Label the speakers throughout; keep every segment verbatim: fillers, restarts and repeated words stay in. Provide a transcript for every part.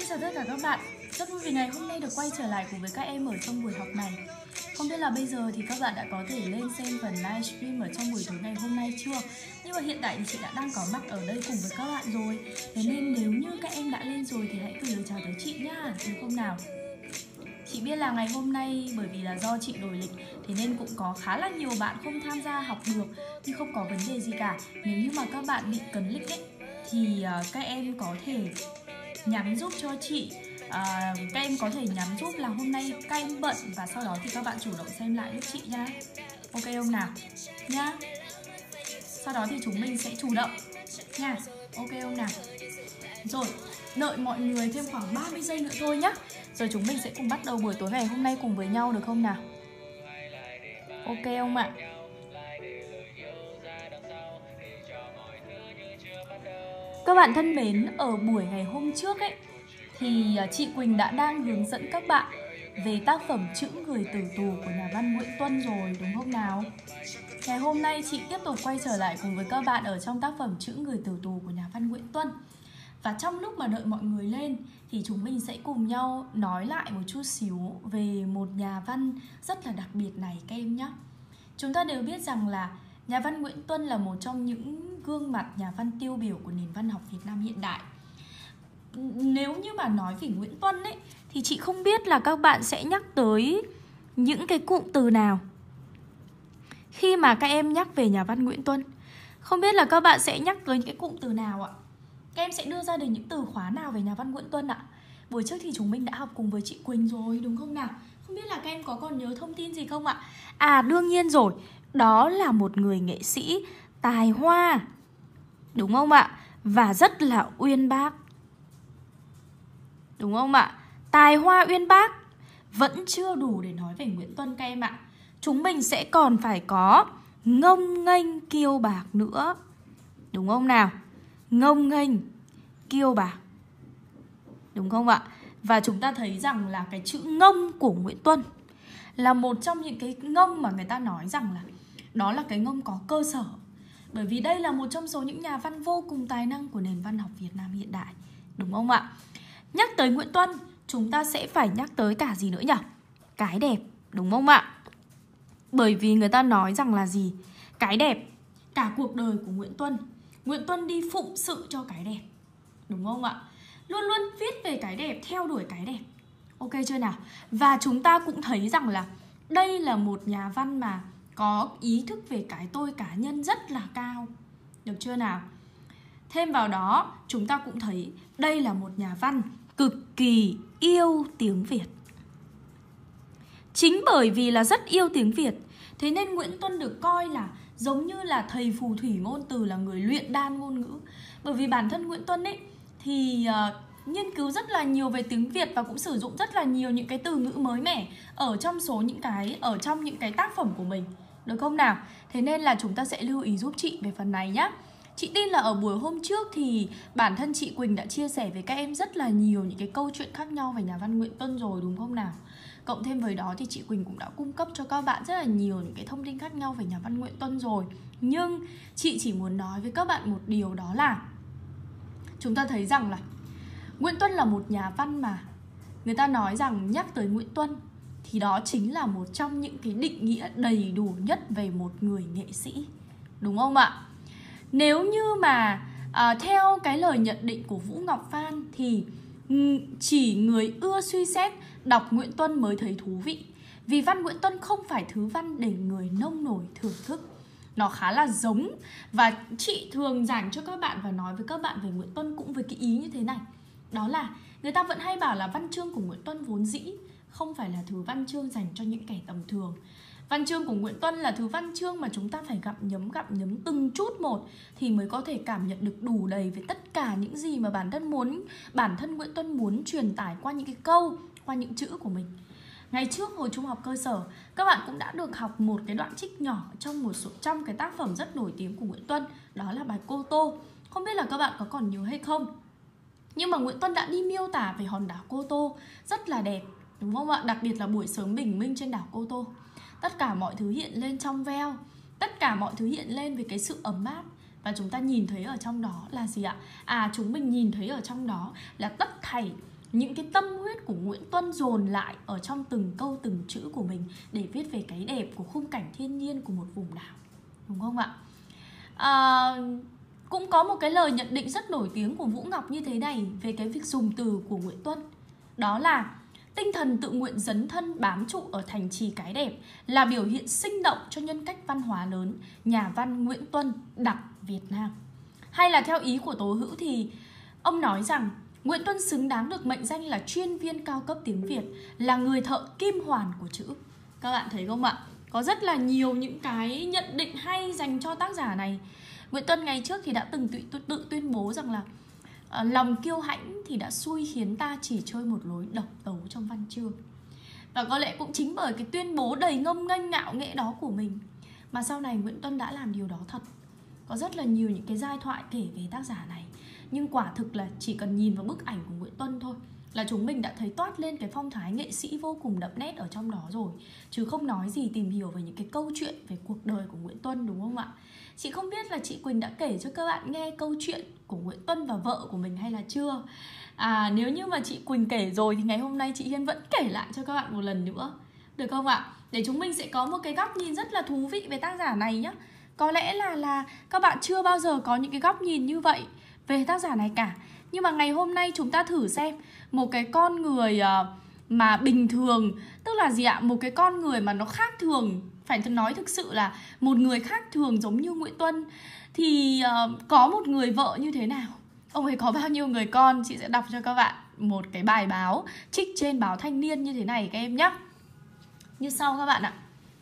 Speaker 1: Xin chào tất cả các bạn. Rất vui vì ngày hôm nay được quay trở lại cùng với các em ở trong buổi học này. Không biết là bây giờ thì các bạn đã có thể lên xem phần livestream ở trong buổi tối ngày hôm nay chưa? Nhưng mà hiện tại thì chị đã đang có mặt ở đây cùng với các bạn rồi. Thế nên nếu như các em đã lên rồi thì hãy gửi lời chào tới chị nhá, được không nào? Chị biết là ngày hôm nay bởi vì là do chị đổi lịch, thế nên cũng có khá là nhiều bạn không tham gia học được. Nhưng không có vấn đề gì cả. Nếu như mà các bạn bị cấn lịch ấy, thì uh, các em có thể nhắn giúp cho chị. À, các em có thể nhắn giúp là hôm nay các em bận, và sau đó thì các bạn chủ động xem lại giúp chị nha. Ok không nào? Nhá. Sau đó thì chúng mình sẽ chủ động nha. Ok không nào? Rồi, đợi mọi người thêm khoảng ba mươi giây nữa thôi nhá. Rồi chúng mình sẽ cùng bắt đầu buổi tối ngày hôm nay cùng với nhau được không nào? Ok không ạ? Các bạn thân mến, ở buổi ngày hôm trước ấy thì chị Quỳnh đã đang hướng dẫn các bạn về tác phẩm Chữ Người Tử Tù của nhà văn Nguyễn Tuân rồi, đúng không nào? Ngày hôm nay chị tiếp tục quay trở lại cùng với các bạn ở trong tác phẩm Chữ Người Tử Tù của nhà văn Nguyễn Tuân. Và trong lúc mà đợi mọi người lên thì chúng mình sẽ cùng nhau nói lại một chút xíu về một nhà văn rất là đặc biệt này các em nhé. Chúng ta đều biết rằng là nhà văn Nguyễn Tuân là một trong những gương mặt nhà văn tiêu biểu của nền văn học Việt Nam hiện đại. Nếu như mà nói về Nguyễn Tuân ấy, thì chị không biết là các bạn sẽ nhắc tới những cái cụm từ nào khi mà các em nhắc về nhà văn Nguyễn Tuân. Không biết là các bạn sẽ nhắc tới những cái cụm từ nào ạ? Các em sẽ đưa ra được những từ khóa nào về nhà văn Nguyễn Tuân ạ? Buổi trước thì chúng mình đã học cùng với chị Quỳnh rồi, đúng không nào? Không biết là các em có còn nhớ thông tin gì không ạ? À, đương nhiên rồi, đó là một người nghệ sĩ tài hoa, đúng không ạ? Và rất là uyên bác, đúng không ạ? Tài hoa uyên bác vẫn chưa đủ để nói về Nguyễn Tuân các em ạ. Chúng mình sẽ còn phải có ngông nghênh kiêu bạc nữa, đúng không nào? Ngông nghênh kiêu bạc, đúng không ạ? Và chúng ta thấy rằng là cái chữ ngông của Nguyễn Tuân là một trong những cái ngông mà người ta nói rằng là đó là cái ngông có cơ sở. Bởi vì đây là một trong số những nhà văn vô cùng tài năng của nền văn học Việt Nam hiện đại, đúng không ạ? Nhắc tới Nguyễn Tuân, chúng ta sẽ phải nhắc tới cả gì nữa nhỉ? Cái đẹp, đúng không ạ? Bởi vì người ta nói rằng là gì? Cái đẹp, cả cuộc đời của Nguyễn Tuân, Nguyễn Tuân đi phụng sự cho cái đẹp, đúng không ạ? Luôn luôn viết về cái đẹp, theo đuổi cái đẹp. Ok chưa nào? Và chúng ta cũng thấy rằng là đây là một nhà văn mà có ý thức về cái tôi cá nhân rất là cao, được chưa nào? Thêm vào đó, chúng ta cũng thấy đây là một nhà văn cực kỳ yêu tiếng Việt. Chính bởi vì là rất yêu tiếng Việt, thế nên Nguyễn Tuân được coi là giống như là thầy phù thủy ngôn từ, là người luyện đan ngôn ngữ. Bởi vì bản thân Nguyễn Tuân ấy thì uh, nghiên cứu rất là nhiều về tiếng Việt và cũng sử dụng rất là nhiều những cái từ ngữ mới mẻ ở trong số những cái ở trong những cái tác phẩm của mình, được không nào? Thế nên là chúng ta sẽ lưu ý giúp chị về phần này nhé. Chị tin là ở buổi hôm trước thì bản thân chị Quỳnh đã chia sẻ với các em rất là nhiều những cái câu chuyện khác nhau về nhà văn Nguyễn Tuân rồi, đúng không nào? Cộng thêm với đó thì chị Quỳnh cũng đã cung cấp cho các bạn rất là nhiều những cái thông tin khác nhau về nhà văn Nguyễn Tuân rồi. Nhưng chị chỉ muốn nói với các bạn một điều, đó là chúng ta thấy rằng là Nguyễn Tuân là một nhà văn mà người ta nói rằng nhắc tới Nguyễn Tuân thì đó chính là một trong những cái định nghĩa đầy đủ nhất về một người nghệ sĩ, đúng không ạ? Nếu như mà à, theo cái lời nhận định của Vũ Ngọc Phan thì chỉ người ưa suy xét đọc Nguyễn Tuân mới thấy thú vị. Vì văn Nguyễn Tuân không phải thứ văn để người nông nổi thưởng thức. Nó khá là giống. Và chị thường giảng cho các bạn và nói với các bạn về Nguyễn Tuân cũng với cái ý như thế này. Đó là người ta vẫn hay bảo là văn chương của Nguyễn Tuân vốn dĩ không phải là thứ văn chương dành cho những kẻ tầm thường. Văn chương của Nguyễn Tuân là thứ văn chương mà chúng ta phải gặm nhấm gặm nhấm từng chút một thì mới có thể cảm nhận được đủ đầy về tất cả những gì mà bản thân muốn bản thân Nguyễn Tuân muốn truyền tải qua những cái câu, qua những chữ của mình. Ngày trước hồi trung học cơ sở, các bạn cũng đã được học một cái đoạn trích nhỏ trong một số trong cái tác phẩm rất nổi tiếng của Nguyễn Tuân, đó là bài Cô Tô. Không biết là các bạn có còn nhớ hay không? Nhưng mà Nguyễn Tuân đã đi miêu tả về hòn đảo Cô Tô rất là đẹp, đúng không ạ? Đặc biệt là buổi sớm bình minh trên đảo Cô Tô. Tất cả mọi thứ hiện lên trong veo, tất cả mọi thứ hiện lên về cái sự ấm áp. Và chúng ta nhìn thấy ở trong đó là gì ạ? À, chúng mình nhìn thấy ở trong đó là tất thảy những cái tâm huyết của Nguyễn Tuân dồn lại ở trong từng câu từng chữ của mình để viết về cái đẹp của khung cảnh thiên nhiên của một vùng đảo, đúng không ạ? À, cũng có một cái lời nhận định rất nổi tiếng của Vũ Ngọc như thế này về cái việc dùng từ của Nguyễn Tuân. Đó là tinh thần tự nguyện dấn thân bám trụ ở thành trì cái đẹp là biểu hiện sinh động cho nhân cách văn hóa lớn nhà văn Nguyễn Tuân đặc Việt Nam. Hay là theo ý của Tố Hữu thì ông nói rằng Nguyễn Tuân xứng đáng được mệnh danh là chuyên viên cao cấp tiếng Việt, là người thợ kim hoàn của chữ. Các bạn thấy không ạ? Có rất là nhiều những cái nhận định hay dành cho tác giả này. Nguyễn Tuân ngày trước thì đã từng tự, tự, tự tuyên bố rằng là à, lòng kiêu hãnh thì đã xui khiến ta chỉ chơi một lối độc tấu trong văn chương. Và có lẽ cũng chính bởi cái tuyên bố đầy ngông nghênh ngạo nghễ đó của mình mà sau này Nguyễn Tuân đã làm điều đó thật. Có rất là nhiều những cái giai thoại kể về tác giả này, nhưng quả thực là chỉ cần nhìn vào bức ảnh của Nguyễn Tuân thôi là chúng mình đã thấy toát lên cái phong thái nghệ sĩ vô cùng đậm nét ở trong đó rồi. Chứ không nói gì tìm hiểu về những cái câu chuyện về cuộc đời của Nguyễn Tuân, đúng không ạ? Chị không biết là chị Quỳnh đã kể cho các bạn nghe câu chuyện của Nguyễn Tuân và vợ của mình hay là chưa. À, nếu như mà chị Quỳnh kể rồi thì ngày hôm nay chị Hiên vẫn kể lại cho các bạn một lần nữa, được không ạ? Để chúng mình sẽ có một cái góc nhìn rất là thú vị về tác giả này nhé. Có lẽ là là các bạn chưa bao giờ có những cái góc nhìn như vậy về tác giả này cả. Nhưng mà ngày hôm nay chúng ta thử xem một cái con người uh, mà bình thường, tức là gì ạ? Một cái con người mà nó khác thường, phải nói thực sự là một người khác thường giống như Nguyễn Tuân thì uh, có một người vợ như thế nào? Ông ấy có bao nhiêu người con? Chị sẽ đọc cho các bạn một cái bài báo trích trên báo Thanh Niên như thế này các em nhé. Như sau các bạn ạ.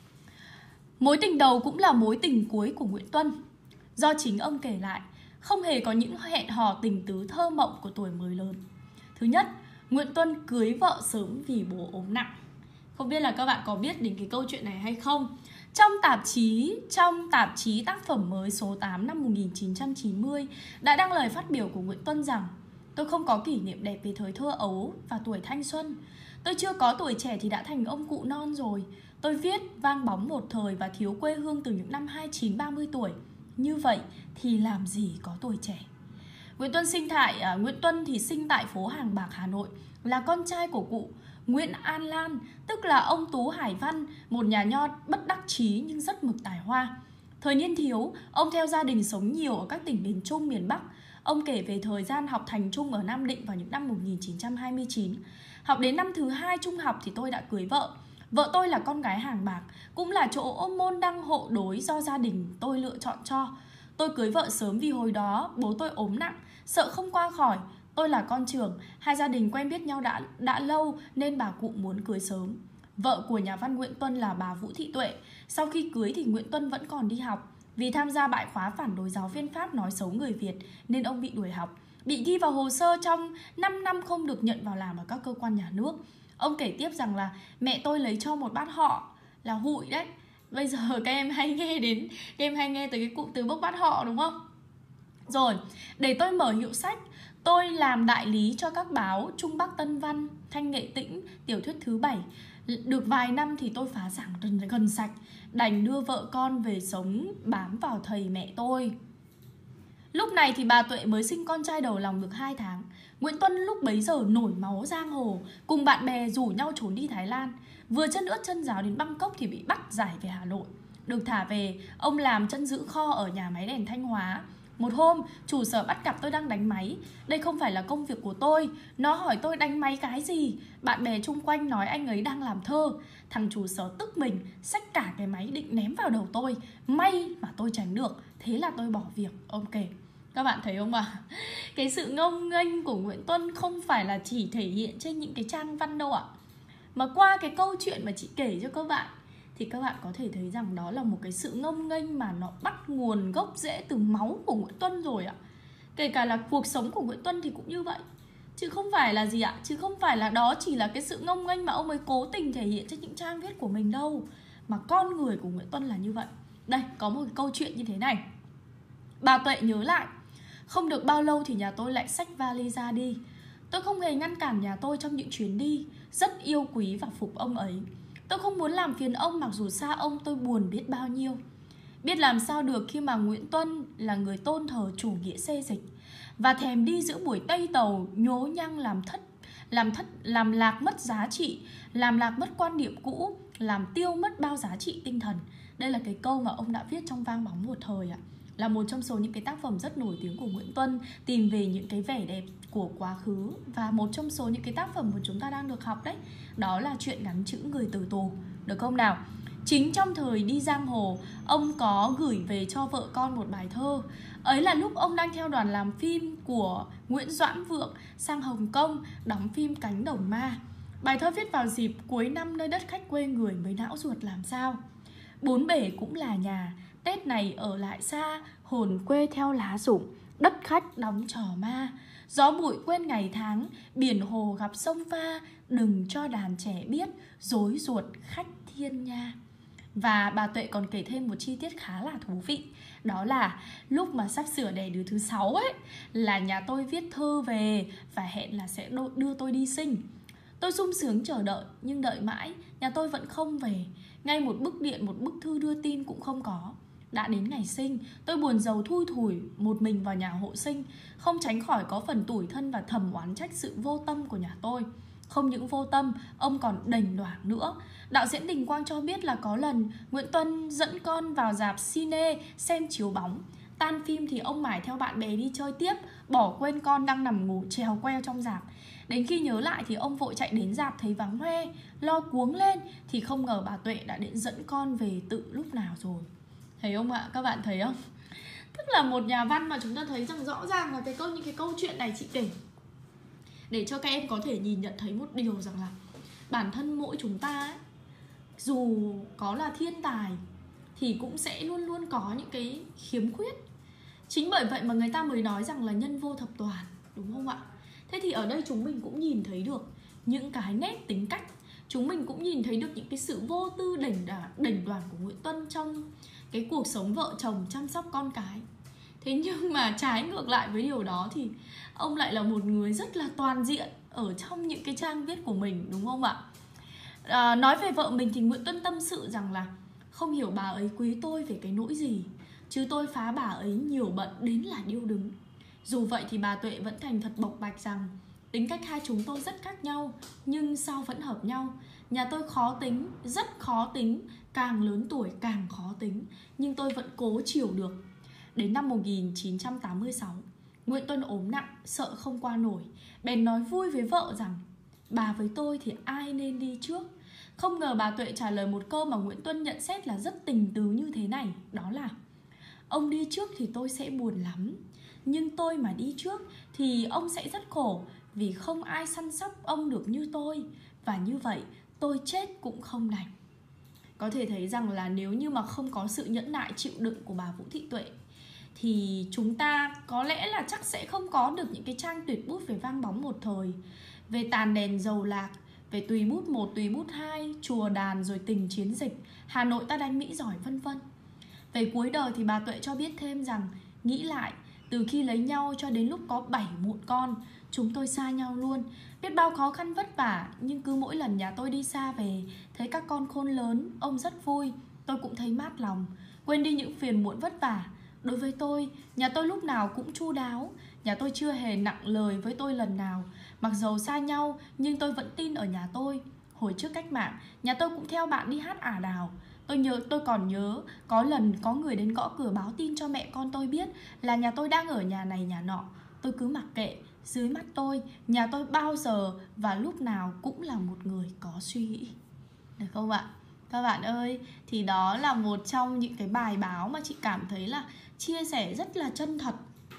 Speaker 1: Mối tình đầu cũng là mối tình cuối của Nguyễn Tuân. Do chính ông kể lại, không hề có những hẹn hò tình tứ thơ mộng của tuổi mới lớn. Thứ nhất, Nguyễn Tuân cưới vợ sớm vì bố ốm nặng. Không biết là các bạn có biết đến cái câu chuyện này hay không? Trong tạp chí, trong tạp chí Tác phẩm mới số tám năm một nghìn chín trăm chín mươi đã đăng lời phát biểu của Nguyễn Tuân rằng: tôi không có kỷ niệm đẹp về thời thơ ấu và tuổi thanh xuân. Tôi chưa có tuổi trẻ thì đã thành ông cụ non rồi. Tôi viết vang bóng một thời và thiếu quê hương từ những năm hai mươi chín ba mươi tuổi. Như vậy thì làm gì có tuổi trẻ. Nguyễn Tuân sinh tại à, Nguyễn Tuân thì sinh tại phố Hàng Bạc, Hà Nội, là con trai của cụ Nguyễn An Lan, tức là ông Tú Hải Văn, một nhà nho bất đắc chí nhưng rất mực tài hoa. Thời niên thiếu, ông theo gia đình sống nhiều ở các tỉnh miền Trung, miền Bắc. Ông kể về thời gian học thành trung ở Nam Định vào những năm một nghìn chín trăm hai mươi chín. Học đến năm thứ hai trung học thì tôi đã cưới vợ. Vợ tôi là con gái Hàng Bạc, cũng là chỗ ôm môn đăng hộ đối do gia đình tôi lựa chọn cho. Tôi cưới vợ sớm vì hồi đó bố tôi ốm nặng, sợ không qua khỏi. Tôi là con trưởng, hai gia đình quen biết nhau đã, đã lâu nên bà cụ muốn cưới sớm. Vợ của nhà văn Nguyễn Tuân là bà Vũ Thị Tuệ. Sau khi cưới thì Nguyễn Tuân vẫn còn đi học. Vì tham gia bại khóa phản đối giáo viên Pháp nói xấu người Việt nên ông bị đuổi học, bị ghi vào hồ sơ trong năm năm không được nhận vào làm ở các cơ quan nhà nước. Ông kể tiếp rằng là mẹ tôi lấy cho một bát họ, là hụi đấy. Bây giờ các em hay nghe đến, các em hay nghe tới cái cụm từ bốc bát họ đúng không? Rồi, để tôi mở hiệu sách, tôi làm đại lý cho các báo Trung Bắc Tân Văn, Thanh Nghệ Tĩnh, Tiểu thuyết thứ bảy. Được vài năm thì tôi phá sản gần, gần sạch, đành đưa vợ con về sống bám vào thầy mẹ tôi. Lúc này thì bà Tuệ mới sinh con trai đầu lòng được hai tháng. Nguyễn Tuân lúc bấy giờ nổi máu giang hồ, cùng bạn bè rủ nhau trốn đi Thái Lan. Vừa chân ướt chân ráo đến Bangkok thì bị bắt giải về Hà Nội. Được thả về, ông làm chân giữ kho ở nhà máy đèn Thanh Hóa. Một hôm, chủ sở bắt gặp tôi đang đánh máy. Đây không phải là công việc của tôi. Nó hỏi tôi đánh máy cái gì. Bạn bè chung quanh nói anh ấy đang làm thơ. Thằng chủ sở tức mình, xách cả cái máy định ném vào đầu tôi. May mà tôi tránh được. Thế là tôi bỏ việc, ông kể. Các bạn thấy không ạ? À? Cái sự ngông nghênh của Nguyễn Tuân không phải là chỉ thể hiện trên những cái trang văn đâu ạ. Mà qua cái câu chuyện mà chị kể cho các bạn thì các bạn có thể thấy rằng đó là một cái sự ngông nghênh mà nó bắt nguồn gốc rễ từ máu của Nguyễn Tuân rồi ạ. Kể cả là cuộc sống của Nguyễn Tuân thì cũng như vậy. Chứ không phải là gì ạ? Chứ không phải là đó chỉ là cái sự ngông nghênh mà ông ấy cố tình thể hiện trên những trang viết của mình đâu. Mà con người của Nguyễn Tuân là như vậy. Đây, có một cái câu chuyện như thế này. Bà Tuệ nhớ lại, không được bao lâu thì nhà tôi lại xách vali ra đi. Tôi không hề ngăn cản nhà tôi trong những chuyến đi, rất yêu quý và phục ông ấy. Tôi không muốn làm phiền ông, mặc dù xa ông tôi buồn biết bao nhiêu. Biết làm sao được khi mà Nguyễn Tuân là người tôn thờ chủ nghĩa xê dịch và thèm đi giữa buổi Tây Tàu nhố nhăng làm thất làm thất làm lạc mất giá trị, làm lạc mất quan điểm cũ, làm tiêu mất bao giá trị tinh thần. Đây là cái câu mà ông đã viết trong Vang bóng một thời ạ. Là một trong số những cái tác phẩm rất nổi tiếng của Nguyễn Tuân, tìm về những cái vẻ đẹp của quá khứ. Và một trong số những cái tác phẩm của chúng ta đang được học đấy, đó là chuyện gắn chữ Người Tử Tù. Được không nào? Chính trong thời đi giang hồ, ông có gửi về cho vợ con một bài thơ. Ấy là lúc ông đang theo đoàn làm phim của Nguyễn Doãn Vượng sang Hồng Kông đóng phim Cánh Đồng Ma. Bài thơ viết vào dịp cuối năm nơi đất khách quê người mới não ruột làm sao. Bốn bể cũng là nhà, Tết này ở lại xa, hồn quê theo lá rụng, đất khách đóng trò ma. Gió bụi quên ngày tháng, biển hồ gặp sông pha, đừng cho đàn trẻ biết, rối ruột khách thiên nha. Và bà Tuệ còn kể thêm một chi tiết khá là thú vị. Đó là lúc mà sắp sửa đẻ đứa thứ sáu ấy, là nhà tôi viết thư về và hẹn là sẽ đưa tôi đi sinh. Tôi sung sướng chờ đợi, nhưng đợi mãi, nhà tôi vẫn không về. Ngay một bức điện, một bức thư đưa tin cũng không có. Đã đến ngày sinh, tôi buồn rầu thui thủi một mình vào nhà hộ sinh. Không tránh khỏi có phần tủi thân và thầm oán trách sự vô tâm của nhà tôi. Không những vô tâm, ông còn đành đoảng nữa. Đạo diễn Đình Quang cho biết là có lần Nguyễn Tuân dẫn con vào rạp cine xem chiếu bóng. Tan phim thì ông mải theo bạn bè đi chơi tiếp, bỏ quên con đang nằm ngủ trèo queo trong rạp. Đến khi nhớ lại thì ông vội chạy đến rạp thấy vắng hoe, lo cuống lên thì không ngờ bà Tuệ đã đến dẫn con về tự lúc nào rồi. Thấy không ạ? Các bạn thấy không? Tức là một nhà văn mà chúng ta thấy rằng rõ ràng là cái câu những cái câu chuyện này chị kể để cho các em có thể nhìn nhận thấy một điều rằng là bản thân mỗi chúng ta ấy, dù có là thiên tài thì cũng sẽ luôn luôn có những cái khiếm khuyết. Chính bởi vậy mà người ta mới nói rằng là nhân vô thập toàn, đúng không ạ? Thế thì ở đây chúng mình cũng nhìn thấy được những cái nét tính cách, chúng mình cũng nhìn thấy được những cái sự vô tư đảnh đà, đảnh đoàn của Nguyễn Tuân trong cái cuộc sống vợ chồng chăm sóc con cái. Thế nhưng mà trái ngược lại với điều đó thì ông lại là một người rất là toàn diện ở trong những cái trang viết của mình, đúng không ạ? À, nói về vợ mình thì Nguyễn Tuân tâm sự rằng là không hiểu bà ấy quý tôi về cái nỗi gì, chứ tôi phá bà ấy nhiều bận đến là điêu đứng. Dù vậy thì bà Tuệ vẫn thành thật bộc bạch rằng tính cách hai chúng tôi rất khác nhau, nhưng sao vẫn hợp nhau. Nhà tôi khó tính, rất khó tính, càng lớn tuổi càng khó tính, nhưng tôi vẫn cố chiều được. Đến năm một nghìn chín trăm tám mươi sáu, Nguyễn Tuân ốm nặng, sợ không qua nổi, bèn nói vui với vợ rằng bà với tôi thì ai nên đi trước. Không ngờ bà Tuệ trả lời một câu mà Nguyễn Tuân nhận xét là rất tình tứ như thế này. Đó là: ông đi trước thì tôi sẽ buồn lắm, nhưng tôi mà đi trước thì ông sẽ rất khổ, vì không ai săn sóc ông được như tôi, và như vậy tôi chết cũng không đành. Có thể thấy rằng là nếu như mà không có sự nhẫn nại chịu đựng của bà Vũ Thị Tuệ thì chúng ta có lẽ là chắc sẽ không có được những cái trang tuyệt bút về Vang bóng một thời, về Tàn đèn dầu lạc, về Tùy bút một, Tùy bút hai, Chùa đàn, rồi Tình chiến dịch, Hà Nội ta đánh Mỹ giỏi, vân vân. Về cuối đời thì bà Tuệ cho biết thêm rằng nghĩ lại, từ khi lấy nhau cho đến lúc có bảy mụn con, chúng tôi xa nhau luôn. Biết bao khó khăn vất vả, nhưng cứ mỗi lần nhà tôi đi xa về, thấy các con khôn lớn, ông rất vui, tôi cũng thấy mát lòng, quên đi những phiền muộn vất vả. Đối với tôi, nhà tôi lúc nào cũng chu đáo, nhà tôi chưa hề nặng lời với tôi lần nào. Mặc dầu xa nhau, nhưng tôi vẫn tin ở nhà tôi. Hồi trước cách mạng, nhà tôi cũng theo bạn đi hát ả đào. Tôi nhớ, tôi còn nhớ có lần có người đến gõ cửa báo tin cho mẹ con tôi biết là nhà tôi đang ở nhà này nhà nọ. Tôi cứ mặc kệ, dưới mắt tôi, nhà tôi bao giờ và lúc nào cũng là một người có suy nghĩ. Được không ạ? Các bạn ơi, thì đó là một trong những cái bài báo mà chị cảm thấy là chia sẻ rất là chân thật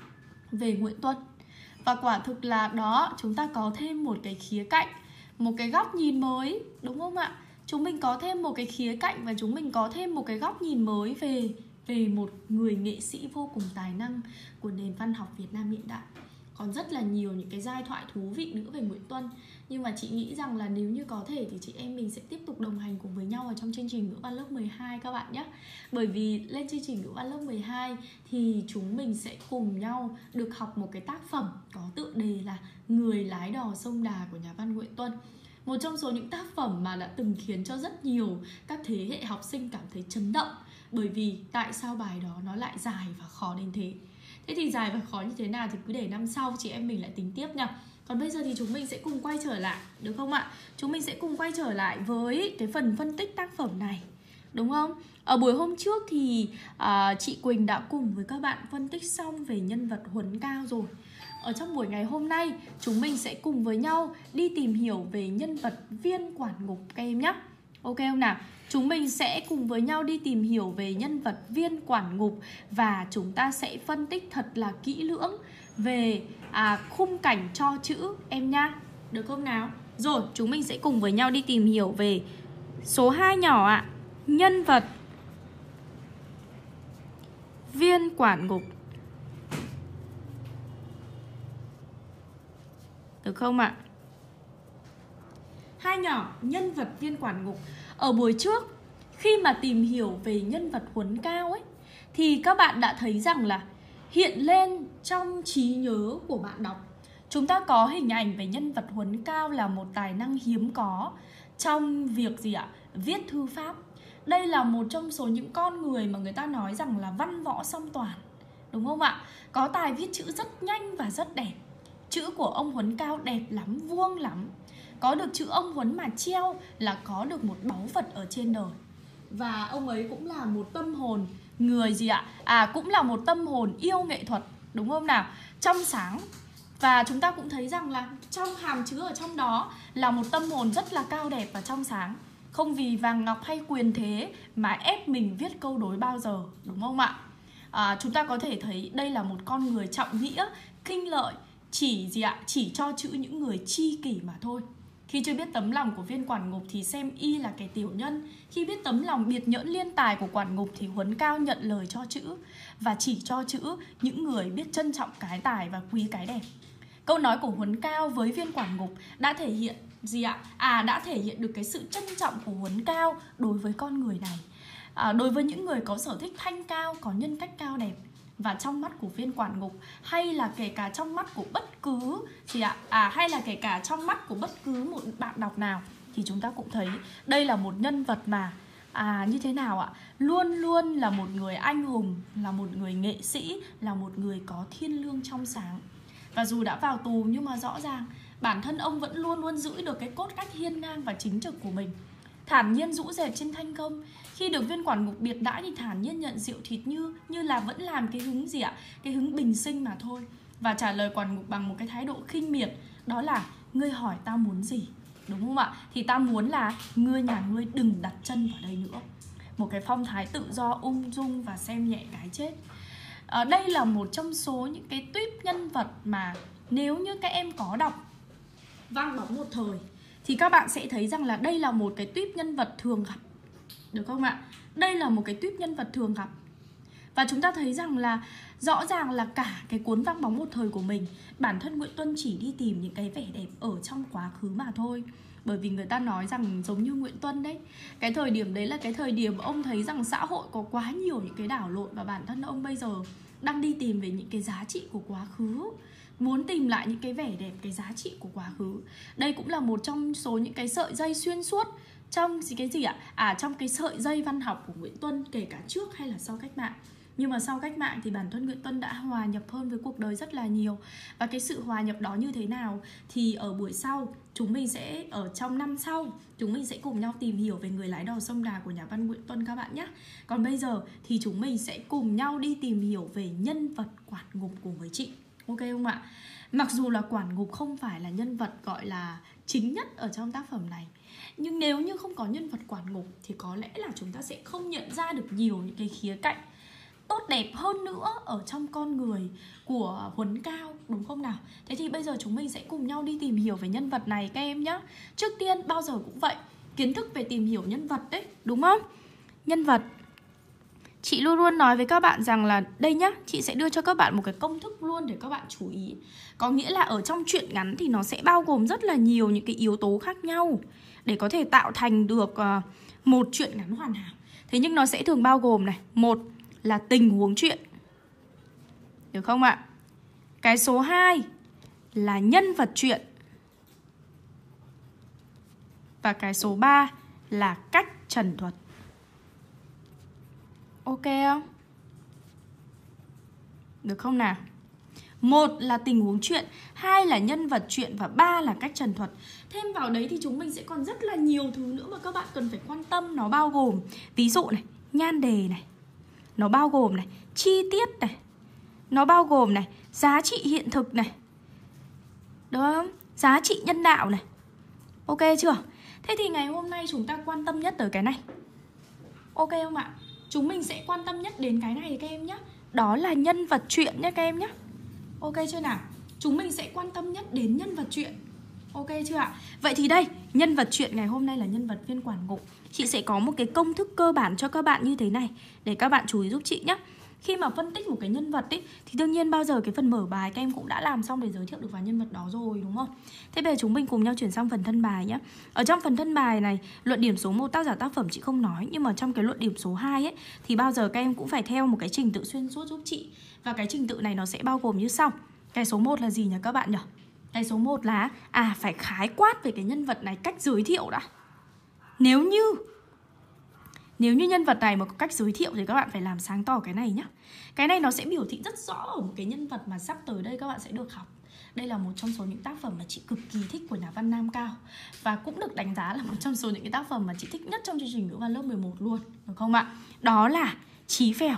Speaker 1: về Nguyễn Tuân. Và quả thực là đó, chúng ta có thêm một cái khía cạnh, một cái góc nhìn mới, đúng không ạ? Chúng mình có thêm một cái khía cạnh và chúng mình có thêm một cái góc nhìn mới về, về một người nghệ sĩ vô cùng tài năng của nền văn học Việt Nam hiện đại. Còn rất là nhiều những cái giai thoại thú vị nữa về Nguyễn Tuân. Nhưng mà chị nghĩ rằng là nếu như có thể thì chị em mình sẽ tiếp tục đồng hành cùng với nhau ở trong chương trình ngữ văn lớp mười hai các bạn nhé. Bởi vì lên chương trình ngữ văn lớp mười hai thì chúng mình sẽ cùng nhau được học một cái tác phẩm có tựa đề là Người lái đò sông Đà của nhà văn Nguyễn Tuân. Một trong số những tác phẩm mà đã từng khiến cho rất nhiều các thế hệ học sinh cảm thấy chấn động. Bởi vì tại sao bài đó nó lại dài và khó đến thế? Thế thì dài và khó như thế nào thì cứ để năm sau chị em mình lại tính tiếp nha. Còn bây giờ thì chúng mình sẽ cùng quay trở lại, được không ạ? Chúng mình sẽ cùng quay trở lại với cái phần phân tích tác phẩm này, đúng không? Ở buổi hôm trước thì à, chị Quỳnh đã cùng với các bạn phân tích xong về nhân vật Huấn Cao rồi. Ở trong buổi ngày hôm nay, chúng mình sẽ cùng với nhau đi tìm hiểu về nhân vật Viên Quản Ngục các em nhé. Ok không nào? Chúng mình sẽ cùng với nhau đi tìm hiểu về nhân vật Viên Quản Ngục và chúng ta sẽ phân tích thật là kỹ lưỡng về à, khung cảnh cho chữ em nha. Được không nào? Rồi, chúng mình sẽ cùng với nhau đi tìm hiểu về số hai nhỏ ạ. À. Nhân vật Viên Quản Ngục. Được không ạ? À? Hai nhỏ, nhân vật Viên Quản Ngục. Ở buổi trước, khi mà tìm hiểu về nhân vật Huấn Cao ấy, thì các bạn đã thấy rằng là hiện lên trong trí nhớ của bạn đọc, chúng ta có hình ảnh về nhân vật Huấn Cao là một tài năng hiếm có trong việc gì ạ? Viết thư pháp. Đây là một trong số những con người mà người ta nói rằng là văn võ song toàn, đúng không ạ? Có tài viết chữ rất nhanh và rất đẹp. Chữ của ông Huấn Cao đẹp lắm, vuông lắm. Có được chữ ông Huấn mà treo là có được một báu vật ở trên đời. Và ông ấy cũng là một tâm hồn người gì ạ? À cũng là một tâm hồn yêu nghệ thuật, đúng không nào? Trong sáng. Và chúng ta cũng thấy rằng là trong hàm chứa ở trong đó là một tâm hồn rất là cao đẹp và trong sáng. Không vì vàng ngọc hay quyền thế mà ép mình viết câu đối bao giờ, đúng không ạ? À, chúng ta có thể thấy đây là một con người trọng nghĩa, khinh lợi, chỉ gì ạ? Chỉ cho chữ những người tri kỷ mà thôi. Khi chưa biết tấm lòng của Viên Quản Ngục thì xem y là kẻ tiểu nhân. Khi biết tấm lòng biệt nhỡn liên tài của Quản Ngục thì Huấn Cao nhận lời cho chữ và chỉ cho chữ những người biết trân trọng cái tài và quý cái đẹp. Câu nói của Huấn Cao với Viên Quản Ngục đã thể hiện gì ạ? À đã thể hiện được cái sự trân trọng của Huấn Cao đối với con người này, à, đối với những người có sở thích thanh cao, có nhân cách cao đẹp. Và trong mắt của Viên Quản Ngục, hay là kể cả trong mắt của bất cứ gì ạ? À hay là kể cả trong mắt của bất cứ một bạn đọc nào, thì chúng ta cũng thấy đây là một nhân vật mà à như thế nào ạ? Luôn luôn là một người anh hùng, là một người nghệ sĩ, là một người có thiên lương trong sáng. Và dù đã vào tù nhưng mà rõ ràng bản thân ông vẫn luôn luôn giữ được cái cốt cách hiên ngang và chính trực của mình. Thản nhiên rũ rệt trên thanh công. Khi được Viên Quản Ngục biệt đãi thì thản nhiên nhận rượu thịt như như là vẫn làm cái hứng gì ạ? Cái hứng bình sinh mà thôi. Và trả lời Quản Ngục bằng một cái thái độ khinh miệt, đó là ngươi hỏi tao muốn gì, đúng không ạ? Thì tao muốn là ngươi nhà ngươi đừng đặt chân vào đây nữa. Một cái phong thái tự do, ung dung và xem nhẹ cái chết. À, đây là một trong số những cái tuýp nhân vật mà nếu như các em có đọc Vang Bóng Một Thời thì các bạn sẽ thấy rằng là đây là một cái tuýp nhân vật thường gặp. Được không ạ? Đây là một cái tuýp nhân vật thường gặp. Và chúng ta thấy rằng là rõ ràng là cả cái cuốn Vang Bóng Một Thời của mình, bản thân Nguyễn Tuân chỉ đi tìm những cái vẻ đẹp ở trong quá khứ mà thôi. Bởi vì người ta nói rằng giống như Nguyễn Tuân đấy, cái thời điểm đấy là cái thời điểm ông thấy rằng xã hội có quá nhiều những cái đảo lộn, và bản thân ông bây giờ đang đi tìm về những cái giá trị của quá khứ, muốn tìm lại những cái vẻ đẹp, cái giá trị của quá khứ. Đây cũng là một trong số những cái sợi dây xuyên suốt trong cái gì ạ? À trong cái sợi dây văn học của Nguyễn Tuân, kể cả trước hay là sau cách mạng. Nhưng mà sau cách mạng thì bản thân Nguyễn Tuân đã hòa nhập hơn với cuộc đời rất là nhiều. Và cái sự hòa nhập đó như thế nào thì ở buổi sau, chúng mình sẽ ở trong năm sau, chúng mình sẽ cùng nhau tìm hiểu về Người Lái Đò Sông Đà của nhà văn Nguyễn Tuân các bạn nhé. Còn bây giờ thì chúng mình sẽ cùng nhau đi tìm hiểu về nhân vật Quản Ngục cùng với chị. Ok không ạ? Mặc dù là Quản Ngục không phải là nhân vật gọi là chính nhất ở trong tác phẩm này, nhưng nếu như không có nhân vật Quản Ngục thì có lẽ là chúng ta sẽ không nhận ra được nhiều những cái khía cạnh tốt đẹp hơn nữa ở trong con người của Huấn Cao, đúng không nào? Thế thì bây giờ chúng mình sẽ cùng nhau đi tìm hiểu về nhân vật này các em nhé. Trước tiên bao giờ cũng vậy, kiến thức về tìm hiểu nhân vật đấy, đúng không? Nhân vật, chị luôn luôn nói với các bạn rằng là đây nhá, chị sẽ đưa cho các bạn một cái công thức luôn để các bạn chú ý. Có nghĩa là ở trong truyện ngắn thì nó sẽ bao gồm rất là nhiều những cái yếu tố khác nhau để có thể tạo thành được một truyện ngắn hoàn hảo. Thế nhưng nó sẽ thường bao gồm này, một là tình huống truyện, được không ạ? Cái số hai là nhân vật truyện. Và cái số ba là cách trần thuật. Ok không? Được không nào? Một là tình huống chuyện, hai là nhân vật chuyện và ba là cách trần thuật. Thêm vào đấy thì chúng mình sẽ còn rất là nhiều thứ nữa mà các bạn cần phải quan tâm. Nó bao gồm ví dụ này, nhan đề này, nó bao gồm này, chi tiết này, nó bao gồm này, giá trị hiện thực này, đúng không? Giá trị nhân đạo này. Ok chưa? Thế thì ngày hôm nay chúng ta quan tâm nhất tới cái này. Ok không ạ? Chúng mình sẽ quan tâm nhất đến cái này các em nhé. Đó là nhân vật chuyện nhé các em nhé. Ok chưa nào? Chúng mình sẽ quan tâm nhất đến nhân vật chuyện. Ok chưa ạ? Vậy thì đây, nhân vật chuyện ngày hôm nay là nhân vật viên quản ngục. Chị sẽ có một cái công thức cơ bản cho các bạn như thế này, để các bạn chú ý giúp chị nhé. Khi mà phân tích một cái nhân vật ấy, thì đương nhiên bao giờ cái phần mở bài các em cũng đã làm xong để giới thiệu được vào nhân vật đó rồi, đúng không? Thế bây giờ chúng mình cùng nhau chuyển sang phần thân bài nhé. Ở trong phần thân bài này, luận điểm số một tác giả tác phẩm chị không nói, nhưng mà trong cái luận điểm số hai ấy, thì bao giờ các em cũng phải theo một cái trình tự xuyên suốt giúp chị. Và cái trình tự này nó sẽ bao gồm như sau. Cái số một là gì nhỉ các bạn nhỉ? Cái số một là à phải khái quát về cái nhân vật này, cách giới thiệu đã. Nếu như Nếu như nhân vật này mà có cách giới thiệu thì các bạn phải làm sáng tỏ cái này nhé. Cái này nó sẽ biểu thị rất rõ ở một cái nhân vật mà sắp tới đây các bạn sẽ được học. Đây là một trong số những tác phẩm mà chị cực kỳ thích của nhà văn Nam Cao. Và cũng được đánh giá là một trong số những cái tác phẩm mà chị thích nhất trong chương trình ngữ văn lớp mười một luôn. Được không ạ? Đó là Chí Phèo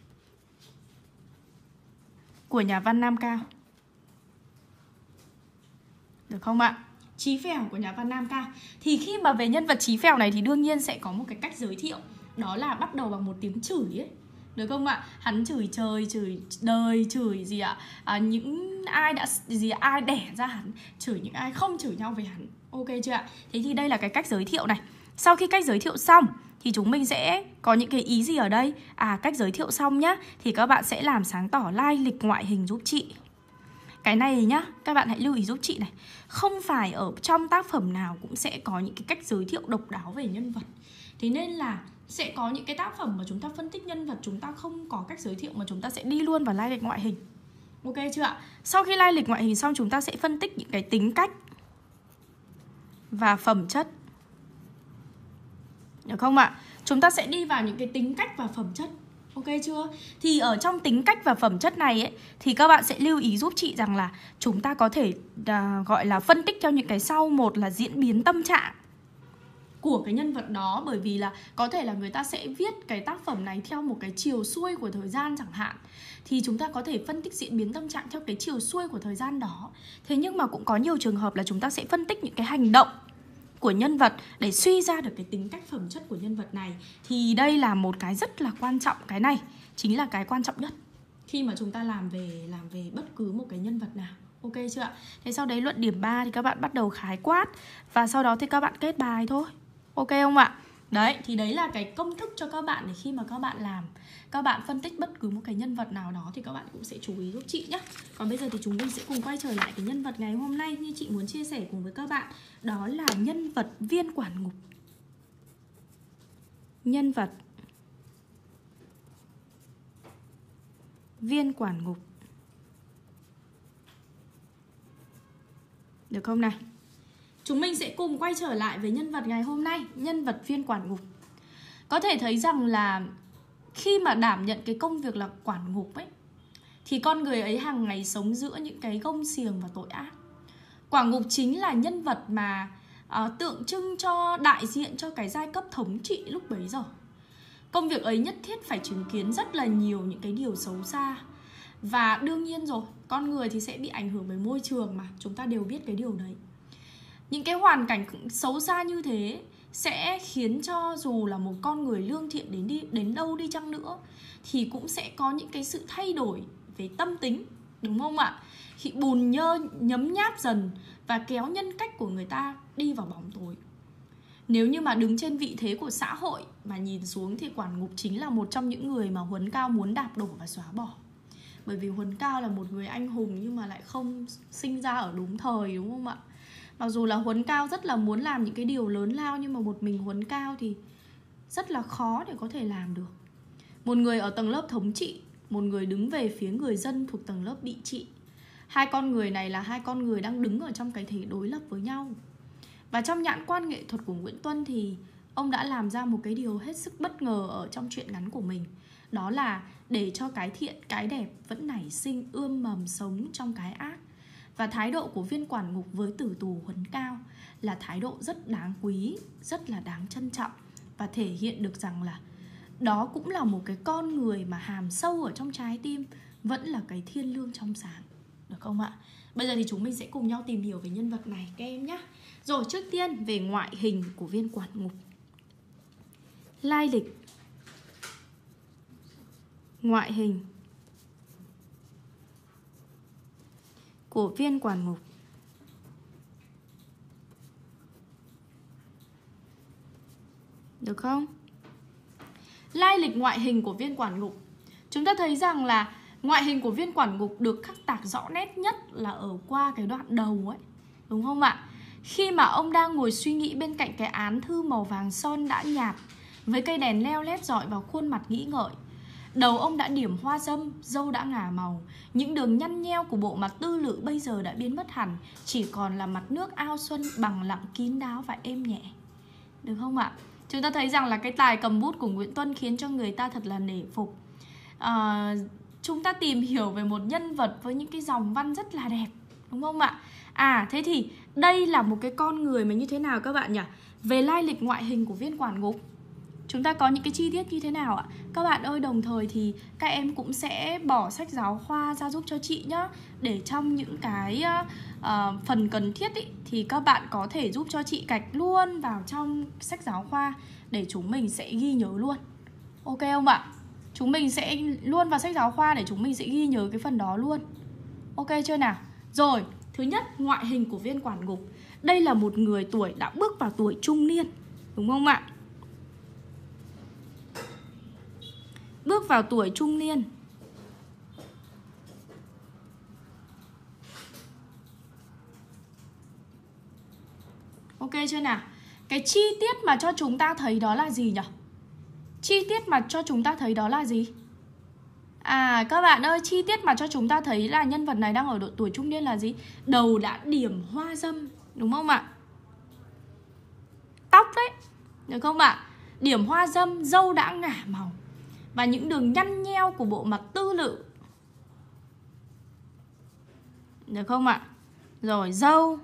Speaker 1: của nhà văn Nam Cao. Được không ạ? Chí Phèo của nhà văn Nam Cao. Thì khi mà về nhân vật Chí Phèo này thì đương nhiên sẽ có một cái cách giới thiệu. Đó là bắt đầu bằng một tiếng chửi ấy. Được không ạ? Hắn chửi trời, chửi đời, chửi gì ạ? À, những ai đã gì ạ? Ai đẻ ra hắn, chửi những ai không chửi nhau về hắn. Ok chưa ạ? Thế thì đây là cái cách giới thiệu này. Sau khi cách giới thiệu xong thì chúng mình sẽ có những cái ý gì ở đây? À, cách giới thiệu xong nhá, thì các bạn sẽ làm sáng tỏ lai lịch ngoại hình giúp chị. Cái này nhá, các bạn hãy lưu ý giúp chị này. Không phải ở trong tác phẩm nào cũng sẽ có những cái cách giới thiệu độc đáo về nhân vật. Thế nên là sẽ có những cái tác phẩm mà chúng ta phân tích nhân vật, chúng ta không có cách giới thiệu mà chúng ta sẽ đi luôn vào lai lịch ngoại hình. Ok chưa ạ? Sau khi lai lịch ngoại hình xong, chúng ta sẽ phân tích những cái tính cách và phẩm chất. Được không ạ? Chúng ta sẽ đi vào những cái tính cách và phẩm chất. Ok chưa? Thì ở trong tính cách và phẩm chất này ấy, thì các bạn sẽ lưu ý giúp chị rằng là chúng ta có thể à, gọi là phân tích theo những cái sau. Một là diễn biến tâm trạng của cái nhân vật đó. Bởi vì là có thể là người ta sẽ viết cái tác phẩm này theo một cái chiều xuôi của thời gian chẳng hạn. Thì chúng ta có thể phân tích diễn biến tâm trạng theo cái chiều xuôi của thời gian đó. Thế nhưng mà cũng có nhiều trường hợp là chúng ta sẽ phân tích những cái hành động của nhân vật để suy ra được cái tính cách phẩm chất của nhân vật này. Thì đây là một cái rất là quan trọng. Cái này chính là cái quan trọng nhất khi mà chúng ta làm về làm về bất cứ một cái nhân vật nào. Ok chưa ạ? Thế sau đấy luận điểm ba thì các bạn bắt đầu khái quát. Và sau đó thì các bạn kết bài thôi. Ok không ạ? Đấy, thì đấy là cái công thức cho các bạn để khi mà các bạn làm, các bạn phân tích bất cứ một cái nhân vật nào đó thì các bạn cũng sẽ chú ý giúp chị nhé. Còn bây giờ thì chúng mình sẽ cùng quay trở lại cái nhân vật ngày hôm nay như chị muốn chia sẻ cùng với các bạn. Đó là nhân vật viên quản ngục. Nhân vật viên quản ngục. Được không này? Chúng mình sẽ cùng quay trở lại với nhân vật ngày hôm nay, nhân vật viên quản ngục. Có thể thấy rằng là khi mà đảm nhận cái công việc là quản ngục ấy, thì con người ấy hàng ngày sống giữa những cái gông xiềng và tội ác. Quản ngục chính là nhân vật mà uh, tượng trưng cho đại diện cho cái giai cấp thống trị lúc bấy giờ. Công việc ấy nhất thiết phải chứng kiến rất là nhiều những cái điều xấu xa. Và đương nhiên rồi, con người thì sẽ bị ảnh hưởng bởi môi trường mà, chúng ta đều biết cái điều đấy. Những cái hoàn cảnh xấu xa như thế sẽ khiến cho dù là một con người lương thiện đến đi đến đâu đi chăng nữa thì cũng sẽ có những cái sự thay đổi về tâm tính, đúng không ạ? Khi bùn nhơ nhấm nháp dần và kéo nhân cách của người ta đi vào bóng tối. Nếu như mà đứng trên vị thế của xã hội mà nhìn xuống thì quản ngục chính là một trong những người mà Huấn Cao muốn đạp đổ và xóa bỏ. Bởi vì Huấn Cao là một người anh hùng nhưng mà lại không sinh ra ở đúng thời, đúng không ạ? Mặc dù là Huấn Cao rất là muốn làm những cái điều lớn lao, nhưng mà một mình Huấn Cao thì rất là khó để có thể làm được. Một người ở tầng lớp thống trị, một người đứng về phía người dân thuộc tầng lớp bị trị. Hai con người này là hai con người đang đứng ở trong cái thế đối lập với nhau. Và trong nhãn quan nghệ thuật của Nguyễn Tuân thì ông đã làm ra một cái điều hết sức bất ngờ ở trong truyện ngắn của mình. đó là để cho cái thiện, cái đẹp vẫn nảy sinh ươm mầm sống trong cái ác. Và thái độ của viên quản ngục với tử tù huấn cao là thái độ rất đáng quý, rất là đáng trân trọng, và thể hiện được rằng là đó cũng là một cái con người mà hàm sâu ở trong trái tim vẫn là cái thiên lương trong sáng. Được không ạ? Bây giờ thì chúng mình sẽ cùng nhau tìm hiểu về nhân vật này các em nhé. Rồi, trước tiên về ngoại hình của viên quản ngục. Lai lịch, ngoại hình của viên quản ngục. Được không? Lai lịch ngoại hình của viên quản ngục, chúng ta thấy rằng là ngoại hình của viên quản ngục được khắc tạc rõ nét nhất là ở qua cái đoạn đầu ấy. Đúng không ạ? Khi mà ông đang ngồi suy nghĩ bên cạnh cái án thư màu vàng son đã nhạt, với cây đèn leo lét dọi vào khuôn mặt nghĩ ngợi. Đầu ông đã điểm hoa dâm, râu đã ngả màu. Những đường nhăn nheo của bộ mặt tư lự bây giờ đã biến mất hẳn, chỉ còn là mặt nước ao xuân bằng lặng kín đáo và êm nhẹ. Được không ạ? Chúng ta thấy rằng là cái tài cầm bút của Nguyễn Tuân khiến cho người ta thật là nể phục. à, Chúng ta tìm hiểu về một nhân vật với những cái dòng văn rất là đẹp, đúng không ạ? À, thế thì đây là một cái con người mà như thế nào các bạn nhỉ? Về lai lịch ngoại hình của viên quản ngục, chúng ta có những cái chi tiết như thế nào ạ? Các bạn ơi, đồng thời thì các em cũng sẽ bỏ sách giáo khoa ra giúp cho chị nhá. Để trong những cái uh, phần cần thiết ý, thì các bạn có thể giúp cho chị gạch luôn vào trong sách giáo khoa để chúng mình sẽ ghi nhớ luôn. Ok không ạ? Chúng mình sẽ luôn vào sách giáo khoa để chúng mình sẽ ghi nhớ cái phần đó luôn. Ok chưa nào? Rồi, thứ nhất, ngoại hình của viên quản ngục. Đây là một người tuổi đã bước vào tuổi trung niên, đúng không ạ? Bước vào tuổi trung niên. Ok chưa nào? Cái chi tiết mà cho chúng ta thấy đó là gì nhỉ? Chi tiết mà cho chúng ta thấy đó là gì? À, các bạn ơi, chi tiết mà cho chúng ta thấy là nhân vật này đang ở độ tuổi trung niên là gì? Đầu đã điểm hoa dâm, đúng không ạ? Tóc đấy, được không ạ? Điểm hoa dâm, râu đã ngả màu, và những đường nhăn nheo của bộ mặt tư lự. Được không ạ? Rồi, râu.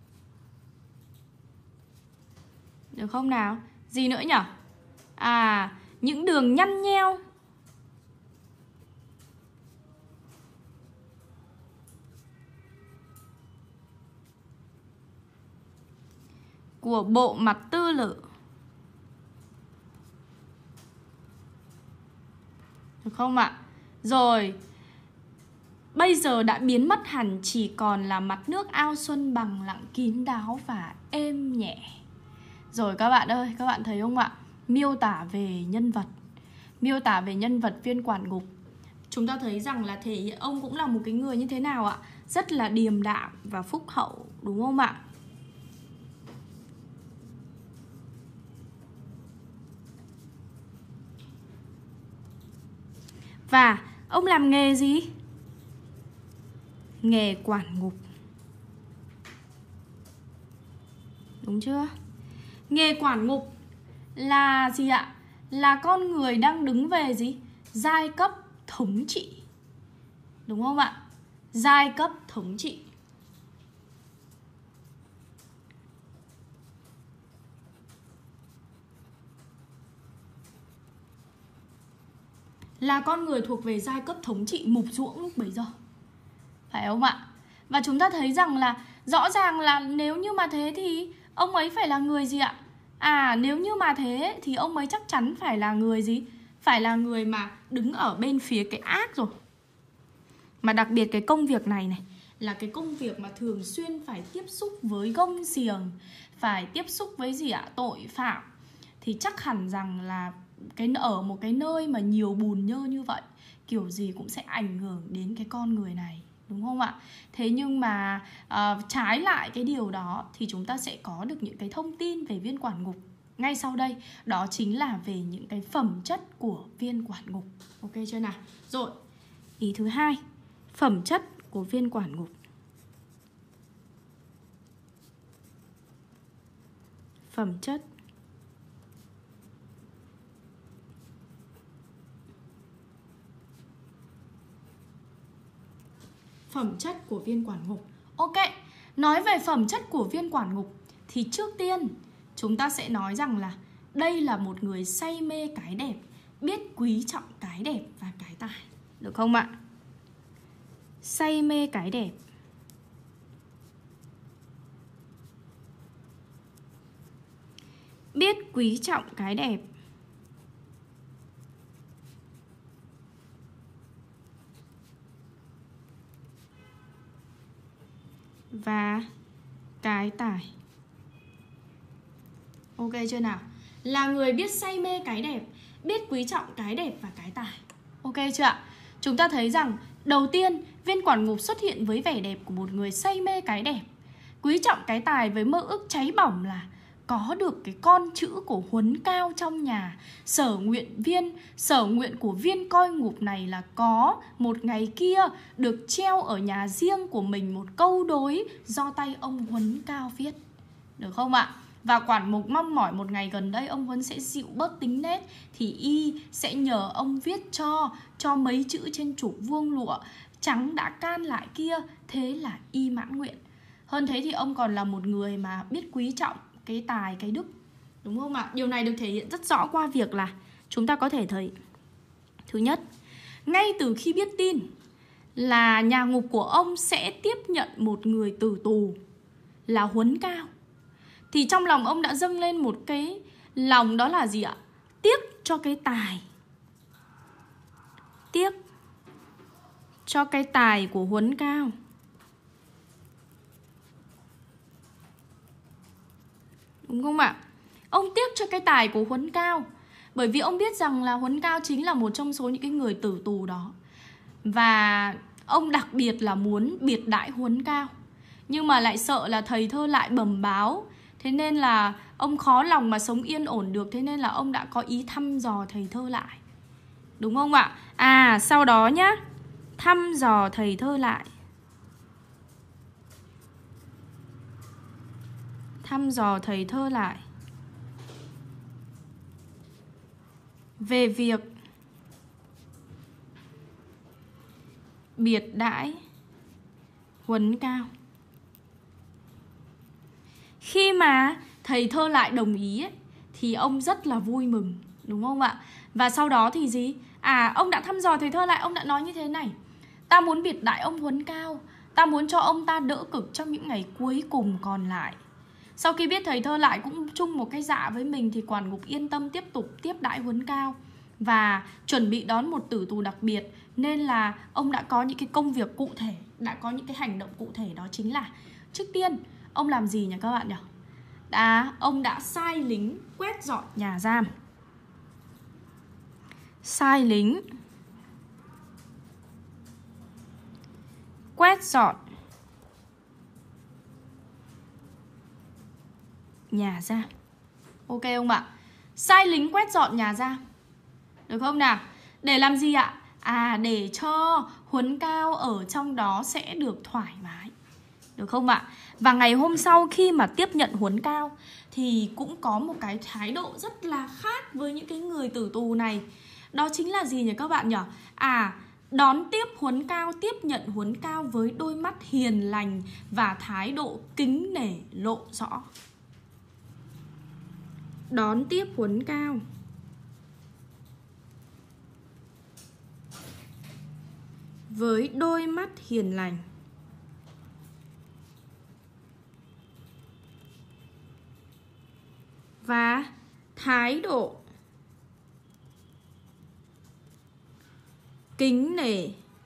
Speaker 1: Được không nào? Gì nữa nhỉ? À, những đường nhăn nheo của bộ mặt tư lự. Được không ạ? Rồi, bây giờ đã biến mất hẳn, chỉ còn là mặt nước ao xuân bằng lặng kín đáo và êm nhẹ. Rồi các bạn ơi, các bạn thấy không ạ? Miêu tả về nhân vật, miêu tả về nhân vật viên quản ngục, chúng ta thấy rằng là thể hiện ông cũng là một cái người như thế nào ạ? Rất là điềm đạm và phúc hậu, đúng không ạ? Và ông làm nghề gì? Nghề quản ngục. Đúng chưa? Nghề quản ngục là gì ạ? Là con người đang đứng về gì? Giai cấp thống trị. Đúng không ạ? Giai cấp thống trị. Là con người thuộc về giai cấp thống trị mục ruỗng lúc bấy giờ. Phải không ạ? Và chúng ta thấy rằng là rõ ràng là nếu như mà thế thì ông ấy phải là người gì ạ? À, nếu như mà thế thì ông ấy chắc chắn phải là người gì? Phải là người mà đứng ở bên phía cái ác rồi. Mà đặc biệt cái công việc này này là cái công việc mà thường xuyên phải tiếp xúc với gông xiềng, phải tiếp xúc với gì ạ? Tội phạm. Thì chắc hẳn rằng là cái ở một cái nơi mà nhiều bùn nhơ như vậy, kiểu gì cũng sẽ ảnh hưởng đến cái con người này, đúng không ạ? Thế nhưng mà uh, trái lại cái điều đó thì chúng ta sẽ có được những cái thông tin về viên quản ngục ngay sau đây. Đó chính là về những cái phẩm chất của viên quản ngục. Ok chưa nào? Rồi, ý thứ hai, phẩm chất của viên quản ngục. Phẩm chất Phẩm chất của viên quản ngục. Ok, nói về phẩm chất của viên quản ngục thì trước tiên chúng ta sẽ nói rằng là đây là một người say mê cái đẹp, biết quý trọng cái đẹp và cái tài. Được không ạ? Say mê cái đẹp, biết quý trọng cái đẹp và cái tài. Ok chưa nào? Là người biết say mê cái đẹp, biết quý trọng cái đẹp và cái tài. Ok chưa ạ? Chúng ta thấy rằng đầu tiên viên quản ngục xuất hiện với vẻ đẹp của một người say mê cái đẹp, quý trọng cái tài với mơ ước cháy bỏng là có được cái con chữ của Huấn Cao trong nhà. Sở nguyện viên, sở nguyện của viên coi ngục này là có một ngày kia được treo ở nhà riêng của mình một câu đối do tay ông Huấn Cao viết. Được không ạ? Và quản mục mong mỏi một ngày gần đây ông Huấn sẽ dịu bớt tính nết, thì y sẽ nhờ ông viết cho cho mấy chữ trên trục vuông lụa trắng đã can lại kia. Thế là y mãn nguyện. Hơn thế thì ông còn là một người mà biết quý trọng cái tài, cái đức. Đúng không ạ? Điều này được thể hiện rất rõ qua việc là chúng ta có thể thấy, thứ nhất, ngay từ khi biết tin là nhà ngục của ông sẽ tiếp nhận một người tử tù là Huấn Cao, thì trong lòng ông đã dâng lên một cái lòng, đó là gì ạ? Tiếc cho cái tài, tiếc cho cái tài của Huấn Cao. Đúng không ạ? Ông tiếc cho cái tài của Huấn Cao, bởi vì ông biết rằng là Huấn Cao chính là một trong số những cái người tử tù đó. Và ông đặc biệt là muốn biệt đãi Huấn Cao, nhưng mà lại sợ là thầy thơ lại bẩm báo, thế nên là ông khó lòng mà sống yên ổn được. Thế nên là ông đã có ý thăm dò thầy thơ lại. Đúng không ạ? À, sau đó nhá, thăm dò thầy thơ lại, thăm dò thầy thơ lại về việc biệt đãi Huấn Cao. Khi mà thầy thơ lại đồng ý ấy, thì ông rất là vui mừng. Đúng không ạ? Và sau đó thì gì? À, ông đã thăm dò thầy thơ lại, ông đã nói như thế này: ta muốn biệt đãi ông Huấn Cao, ta muốn cho ông ta đỡ cực trong những ngày cuối cùng còn lại. Sau khi biết thầy thơ lại cũng chung một cái dạ với mình, thì quản ngục yên tâm tiếp tục tiếp đãi Huấn Cao và chuẩn bị đón một tử tù đặc biệt. Nên là ông đã có những cái công việc cụ thể, đã có những cái hành động cụ thể. Đó chính là trước tiên ông làm gì nhỉ các bạn nhỉ? Đã, ông đã sai lính quét dọn nhà giam. Sai lính quét dọn nhà giam. Ok không ạ? Sai lính quét dọn nhà giam. Được không nào? Để làm gì ạ? À, để cho Huấn Cao ở trong đó sẽ được thoải mái. Được không ạ? Và ngày hôm sau khi mà tiếp nhận Huấn Cao thì cũng có một cái thái độ rất là khác với những cái người tử tù này. Đó chính là gì nhỉ các bạn nhỉ? À, đón tiếp Huấn Cao, tiếp nhận Huấn Cao với đôi mắt hiền lành và thái độ kính nể lộ rõ. Đón tiếp Huấn Cao với đôi mắt hiền lành và thái độ kính nể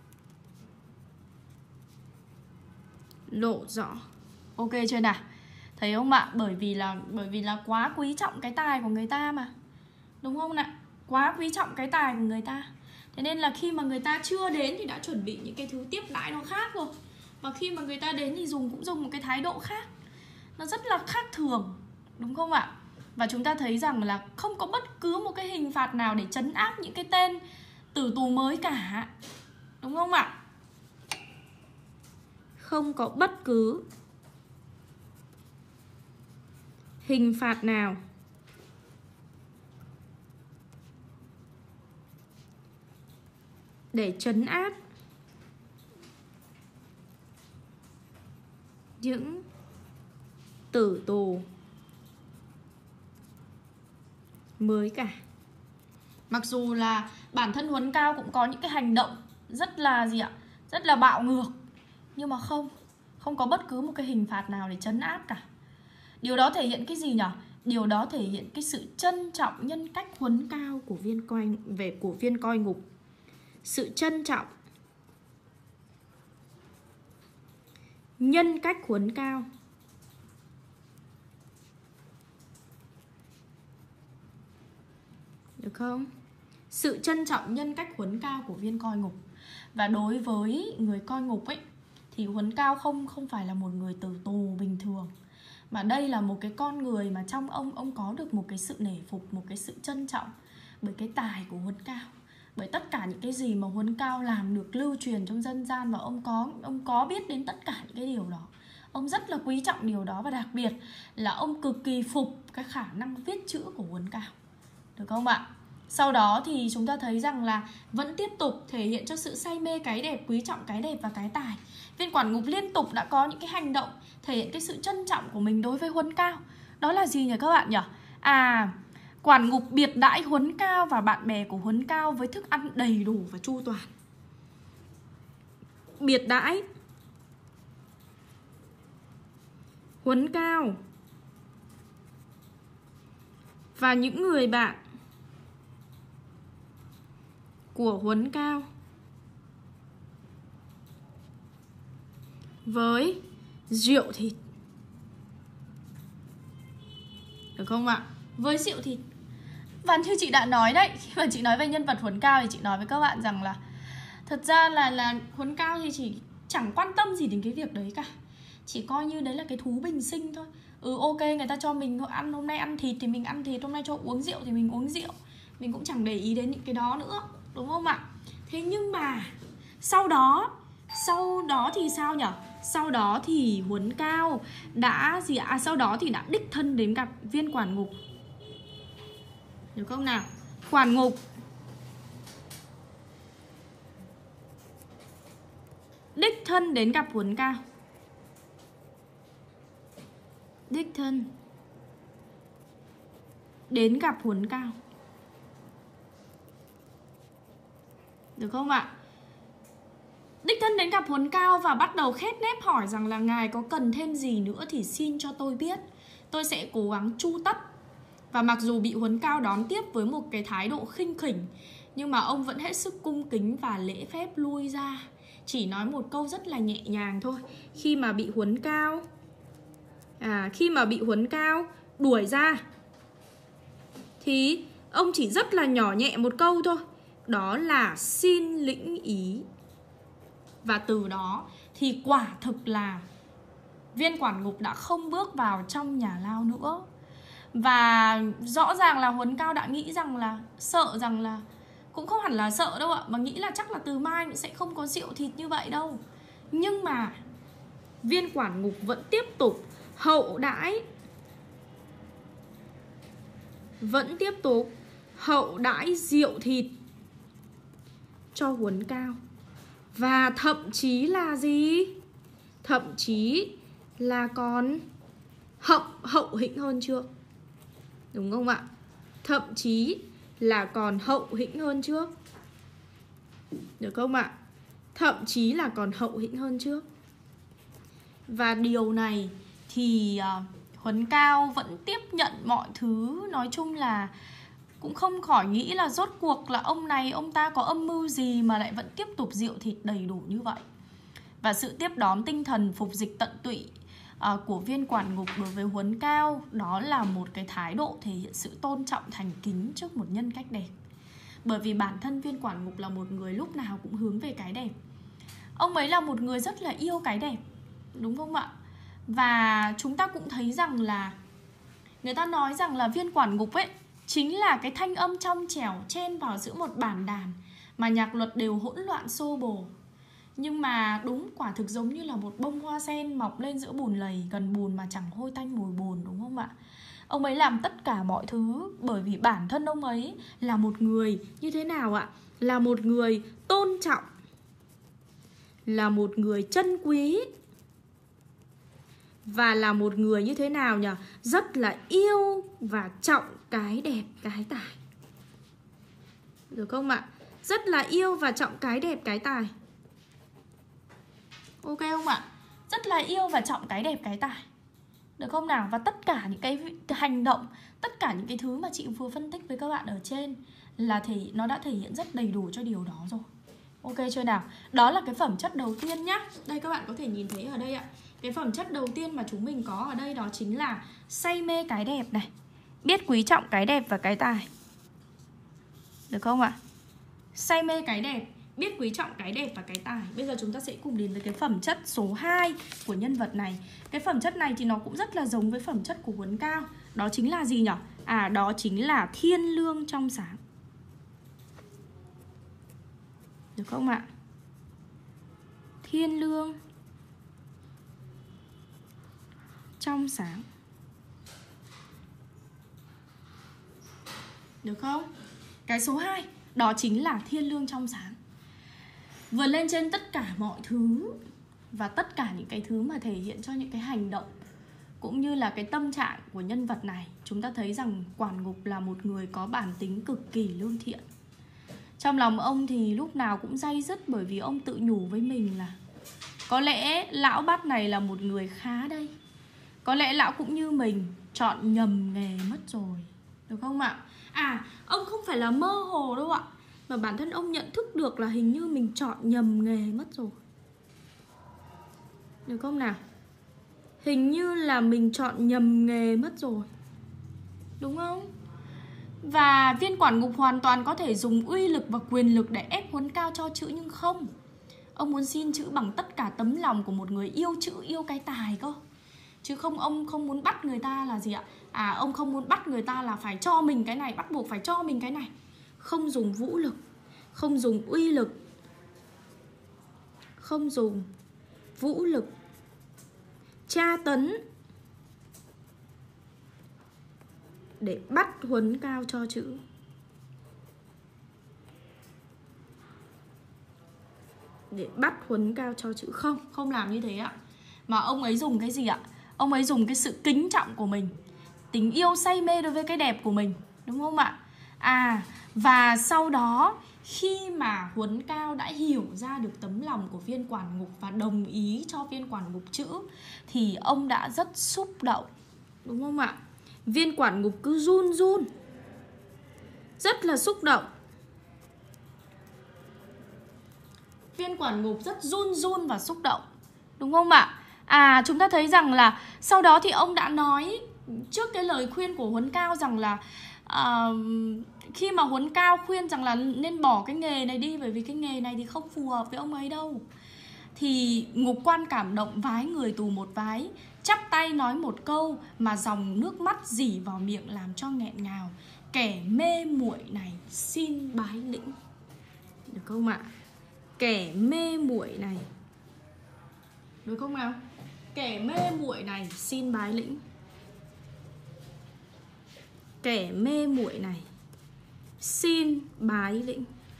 Speaker 1: lộ rõ. Ok chưa nào? Thấy không ạ? Bởi vì là bởi vì là quá quý trọng cái tài của người ta mà. Đúng không ạ? Quá quý trọng cái tài của người ta. Thế nên là khi mà người ta chưa đến thì đã chuẩn bị những cái thứ tiếp đãi nó khác rồi. Và khi mà người ta đến thì dùng cũng dùng một cái thái độ khác. Nó rất là khác thường. Đúng không ạ? Và chúng ta thấy rằng là không có bất cứ một cái hình phạt nào để trấn áp những cái tên tử tù mới cả. Đúng không ạ? Không có bất cứ hình phạt nào để trấn áp những tử tù mới cả. Mặc dù là bản thân Huấn Cao cũng có những cái hành động rất là gì ạ? Rất là bạo ngược, nhưng mà không Không có bất cứ một cái hình phạt nào để trấn áp cả. Điều đó thể hiện cái gì nhỉ? Điều đó thể hiện cái sự trân trọng nhân cách Huấn Cao của viên coi về của viên coi ngục. Sự trân trọng nhân cách Huấn Cao. Được không? Sự trân trọng nhân cách Huấn Cao của viên coi ngục. Và đối với người coi ngục ấy thì Huấn Cao không không phải là một người tử tù bình thường, mà đây là một cái con người mà trong ông ông có được một cái sự nể phục, một cái sự trân trọng bởi cái tài của Huấn Cao, bởi tất cả những cái gì mà Huấn Cao làm được lưu truyền trong dân gian, và ông có ông có biết đến tất cả những cái điều đó. Ông rất là quý trọng điều đó, và đặc biệt là ông cực kỳ phục cái khả năng viết chữ của Huấn Cao. Được không ạ? Sau đó thì chúng ta thấy rằng là vẫn tiếp tục thể hiện cho sự say mê cái đẹp, quý trọng cái đẹp và cái tài. Viên quản ngục liên tục đã có những cái hành động thể hiện cái sự trân trọng của mình đối với Huấn Cao. Đó là gì nhỉ các bạn nhỉ? À, quản ngục biệt đãi Huấn Cao và bạn bè của Huấn Cao với thức ăn đầy đủ và chu toàn. Biệt đãi Huấn Cao và những người bạn của Huấn Cao với rượu thịt. Được không ạ? Với rượu thịt. Và như chị đã nói đấy, khi mà chị nói về nhân vật Huấn Cao thì chị nói với các bạn rằng là thật ra là là Huấn Cao thì chỉ chẳng quan tâm gì đến cái việc đấy cả. Chỉ coi như đấy là cái thú bình sinh thôi. Ừ ok, người ta cho mình ăn, hôm nay ăn thịt thì mình ăn thịt, hôm nay cho uống rượu thì mình uống rượu. Mình cũng chẳng để ý đến những cái đó nữa, đúng không ạ? Thế nhưng mà sau đó Sau đó thì sao nhỉ? Sau đó thì Huấn Cao đã gì ạ? À, sau đó thì đã đích thân đến gặp viên quản ngục. Được không nào? Quản ngục đích thân đến gặp Huấn Cao. Đích thân đến gặp Huấn Cao. Được không ạ? Đích thân đến gặp Huấn Cao và bắt đầu khép nép hỏi rằng là ngài có cần thêm gì nữa thì xin cho tôi biết, tôi sẽ cố gắng chu tất. Và mặc dù bị Huấn Cao đón tiếp với một cái thái độ khinh khỉnh, nhưng mà ông vẫn hết sức cung kính và lễ phép lui ra, chỉ nói một câu rất là nhẹ nhàng thôi. Khi mà bị Huấn Cao À khi mà bị Huấn Cao đuổi ra thì ông chỉ rất là nhỏ nhẹ một câu thôi, đó là xin lĩnh ý. Và từ đó thì quả thực là viên quản ngục đã không bước vào trong nhà lao nữa. Và rõ ràng là Huấn Cao đã nghĩ rằng là sợ rằng là cũng không hẳn là sợ đâu ạ, mà nghĩ là chắc là từ mai sẽ không có rượu thịt như vậy đâu. Nhưng mà viên quản ngục vẫn tiếp tục hậu đãi Vẫn tiếp tục hậu đãi rượu thịt cho Huấn Cao. Và thậm chí là gì? Thậm chí là còn hậu, hậu hĩnh hơn trước. Đúng không ạ? Thậm chí là còn hậu hĩnh hơn trước. Được không ạ? Thậm chí là còn hậu hĩnh hơn trước. Và điều này thì uh, Huấn Cao vẫn tiếp nhận mọi thứ. Nói chung là cũng không khỏi nghĩ là rốt cuộc là ông này, ông ta có âm mưu gì mà lại vẫn tiếp tục rượu thịt đầy đủ như vậy. Và sự tiếp đón tinh thần phục dịch tận tụy uh, của viên quản ngục đối với Huấn Cao, đó là một cái thái độ thể hiện sự tôn trọng thành kính trước một nhân cách đẹp. Bởi vì bản thân viên quản ngục là một người lúc nào cũng hướng về cái đẹp. Ông ấy là một người rất là yêu cái đẹp, đúng không ạ? Và chúng ta cũng thấy rằng là người ta nói rằng là viên quản ngục ấy chính là cái thanh âm trong trẻo chen vào giữa một bản đàn mà nhạc luật đều hỗn loạn xô bồ. Nhưng mà đúng, quả thực giống như là một bông hoa sen mọc lên giữa bùn lầy, gần bùn mà chẳng hôi tanh mùi bùn, đúng không ạ? Ông ấy làm tất cả mọi thứ bởi vì bản thân ông ấy là một người như thế nào ạ? Là một người tôn trọng, là một người trân quý và là một người như thế nào nhỉ? Rất là yêu và trọng cái đẹp, cái tài. Được không ạ? Rất là yêu và trọng cái đẹp, cái tài. Ok không ạ? Rất là yêu và trọng cái đẹp, cái tài. Được không nào? Và tất cả những cái hành động, tất cả những cái thứ mà chị vừa phân tích với các bạn ở trên là thể nó đã thể hiện rất đầy đủ cho điều đó rồi. Ok chưa nào? Đó là cái phẩm chất đầu tiên nhá. Đây các bạn có thể nhìn thấy ở đây ạ. Cái phẩm chất đầu tiên mà chúng mình có ở đây đó chính là say mê cái đẹp này, biết quý trọng cái đẹp và cái tài. Được không ạ? Say mê cái đẹp, biết quý trọng cái đẹp và cái tài. Bây giờ chúng ta sẽ cùng đến với cái phẩm chất số hai của nhân vật này. Cái phẩm chất này thì nó cũng rất là giống với phẩm chất của Huấn Cao. Đó chính là gì nhỉ? À, đó chính là thiên lương trong sáng. Được không ạ? Thiên lương trong sáng. Được không? Cái số hai đó chính là thiên lương trong sáng. Vượt lên trên tất cả mọi thứ và tất cả những cái thứ mà thể hiện cho những cái hành động cũng như là cái tâm trạng của nhân vật này, chúng ta thấy rằng Quản Ngục là một người có bản tính cực kỳ lương thiện. Trong lòng ông thì lúc nào cũng day dứt, bởi vì ông tự nhủ với mình là có lẽ lão bát này là một người khá đây. Có lẽ lão cũng như mình chọn nhầm nghề mất rồi. Được không ạ? À, ông không phải là mơ hồ đâu ạ, mà bản thân ông nhận thức được là hình như mình chọn nhầm nghề mất rồi. Được không nào? Hình như là mình chọn nhầm nghề mất rồi. Đúng không? Và viên Quản Ngục hoàn toàn có thể dùng uy lực và quyền lực để ép Huấn Cao cho chữ, nhưng không. Ông muốn xin chữ bằng tất cả tấm lòng của một người yêu chữ, yêu cái tài cơ. Chứ không, ông không muốn bắt người ta là gì ạ? À, ông không muốn bắt người ta là phải cho mình cái này, bắt buộc phải cho mình cái này. Không dùng vũ lực, không dùng uy lực, không dùng vũ lực, tra tấn để bắt Huấn Cao cho chữ. Để bắt Huấn Cao cho chữ. Không, không làm như thế ạ. Mà ông ấy dùng cái gì ạ? Ông ấy dùng cái sự kính trọng của mình, tình yêu say mê đối với cái đẹp của mình. Đúng không ạ? À, và sau đó khi mà Huấn Cao đã hiểu ra được tấm lòng của viên Quản Ngục và đồng ý cho viên Quản Ngục chữ, thì ông đã rất xúc động. Đúng không ạ? Viên Quản Ngục cứ run run, rất là xúc động. Viên Quản Ngục rất run run và xúc động. Đúng không ạ? À, chúng ta thấy rằng là sau đó thì ông đã nói trước cái lời khuyên của Huấn Cao rằng là à, khi mà Huấn Cao khuyên rằng là nên bỏ cái nghề này đi, bởi vì cái nghề này thì không phù hợp với ông ấy đâu, thì Ngục Quan cảm động vái người tù một vái, chắp tay nói một câu mà dòng nước mắt rỉ vào miệng làm cho nghẹn ngào: kẻ mê muội này xin bái lĩnh. Được không ạ? Kẻ mê muội này, được không nào? Kẻ mê muội này xin bái lĩnh. Kẻ mê muội này xin bái lĩnh.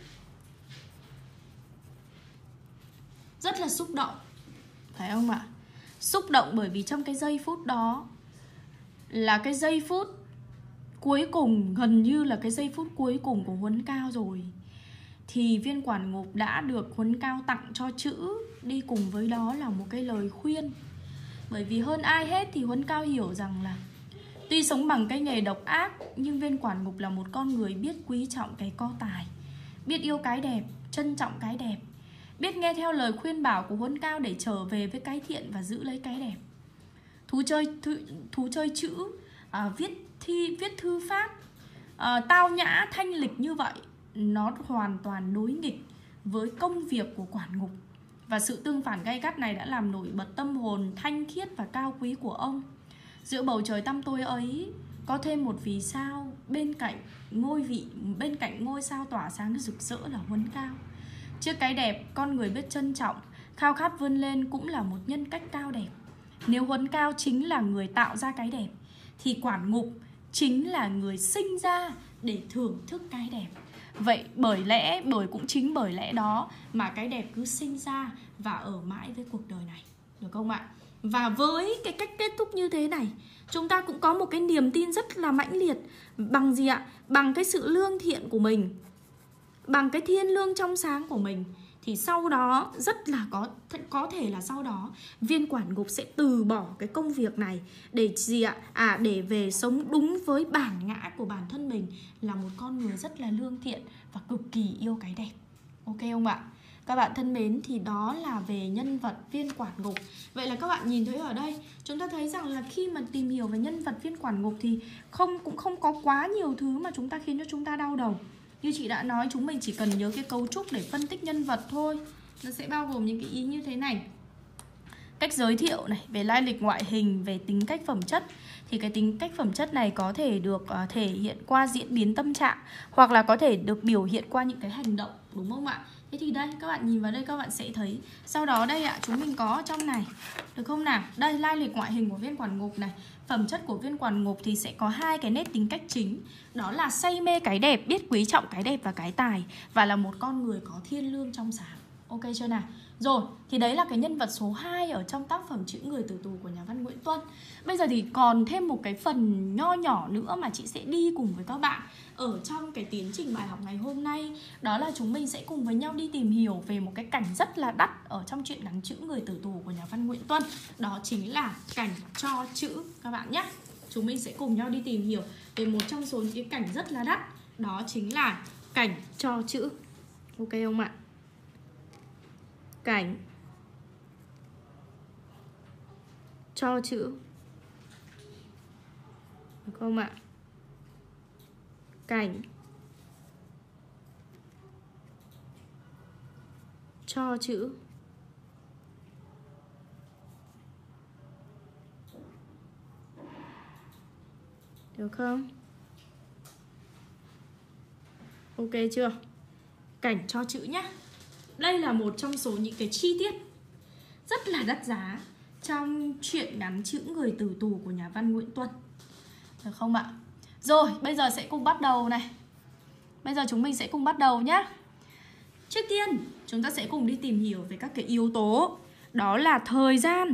Speaker 1: Rất là xúc động, phải không ạ? Xúc động bởi vì trong cái giây phút đó là cái giây phút cuối cùng, gần như là cái giây phút cuối cùng của Huấn Cao rồi. Thì viên Quản Ngục đã được Huấn Cao tặng cho chữ, đi cùng với đó là một cái lời khuyên. Bởi vì hơn ai hết thì Huấn Cao hiểu rằng là tuy sống bằng cái nghề độc ác, nhưng viên Quản Ngục là một con người biết quý trọng cái có tài, biết yêu cái đẹp, trân trọng cái đẹp, biết nghe theo lời khuyên bảo của Huấn Cao để trở về với cái thiện và giữ lấy cái đẹp. Thú chơi thú, thú chơi chữ, à, viết thi viết thư pháp, à, tao nhã thanh lịch như vậy, nó hoàn toàn đối nghịch với công việc của Quản Ngục. Và sự tương phản gay gắt này đã làm nổi bật tâm hồn thanh khiết và cao quý của ông. Giữa bầu trời tăm tối ấy có thêm một vì sao, bên cạnh ngôi vị bên cạnh ngôi sao tỏa sáng rực rỡ là Huấn Cao. Trước cái đẹp, con người biết trân trọng, khao khát vươn lên cũng là một nhân cách cao đẹp. Nếu Huấn Cao chính là người tạo ra cái đẹp, thì Quản Ngục chính là người sinh ra để thưởng thức cái đẹp. Vậy bởi lẽ, bởi cũng chính bởi lẽ đó mà cái đẹp cứ sinh ra và ở mãi với cuộc đời này. Được không ạ? Và với cái cách kết thúc như thế này, chúng ta cũng có một cái niềm tin rất là mãnh liệt. Bằng gì ạ? Bằng cái sự lương thiện của mình, bằng cái thiên lương trong sáng của mình, thì sau đó rất là có có thể là sau đó viên quản ngục sẽ từ bỏ cái công việc này để gì ạ? À để về sống đúng với bản ngã của bản thân mình, là một con người rất là lương thiện và cực kỳ yêu cái đẹp. Ok không ạ? Các bạn thân mến, thì đó là về nhân vật viên quản ngục. Vậy là các bạn nhìn thấy ở đây, chúng ta thấy rằng là khi mà tìm hiểu về nhân vật viên quản ngục thì không cũng không có quá nhiều thứ mà chúng ta khiến cho chúng ta đau đầu. Như chị đã nói, chúng mình chỉ cần nhớ cái cấu trúc để phân tích nhân vật thôi. Nó sẽ bao gồm những cái ý như thế này: cách giới thiệu này, về lai lịch ngoại hình, về tính cách phẩm chất. Thì cái tính cách phẩm chất này có thể được uh, thể hiện qua diễn biến tâm trạng, hoặc là có thể được biểu hiện qua những cái hành động, đúng không ạ? Thế thì đây, các bạn nhìn vào đây các bạn sẽ thấy. Sau đó đây ạ, chúng mình có ở trong này, được không nào? Đây, lai lịch ngoại hình của viên quản ngục này. Phẩm chất của viên quản ngục thì sẽ có hai cái nét tính cách chính. Đó là say mê cái đẹp, biết quý trọng cái đẹp và cái tài, và là một con người có thiên lương trong sáng. Ok chưa nào? Rồi, thì đấy là cái nhân vật số hai ở trong tác phẩm Chữ Người Tử Tù của nhà văn Nguyễn Tuân. Bây giờ thì còn thêm một cái phần nho nhỏ nữa mà chị sẽ đi cùng với các bạn ở trong cái tiến trình bài học ngày hôm nay. Đó là chúng mình sẽ cùng với nhau đi tìm hiểu về một cái cảnh rất là đắt ở trong truyện ngắn Chữ Người Tử Tù của nhà văn Nguyễn Tuân. Đó chính là cảnh cho chữ các bạn nhé. Chúng mình sẽ cùng nhau đi tìm hiểu về một trong số những cái cảnh rất là đắt. Đó chính là cảnh cho chữ. Ok không ạ? Cảnh cho chữ, được không ạ? Cảnh cho chữ. Được không? Ok chưa? Cảnh cho chữ nhá. Đây là một trong số những cái chi tiết rất là đắt giá trong truyện ngắn Chữ Người Tử Tù của nhà văn Nguyễn Tuân. Được không ạ? Rồi, bây giờ sẽ cùng bắt đầu này. Bây giờ chúng mình sẽ cùng bắt đầu nhé. Trước tiên, chúng ta sẽ cùng đi tìm hiểu về các cái yếu tố. Đó là thời gian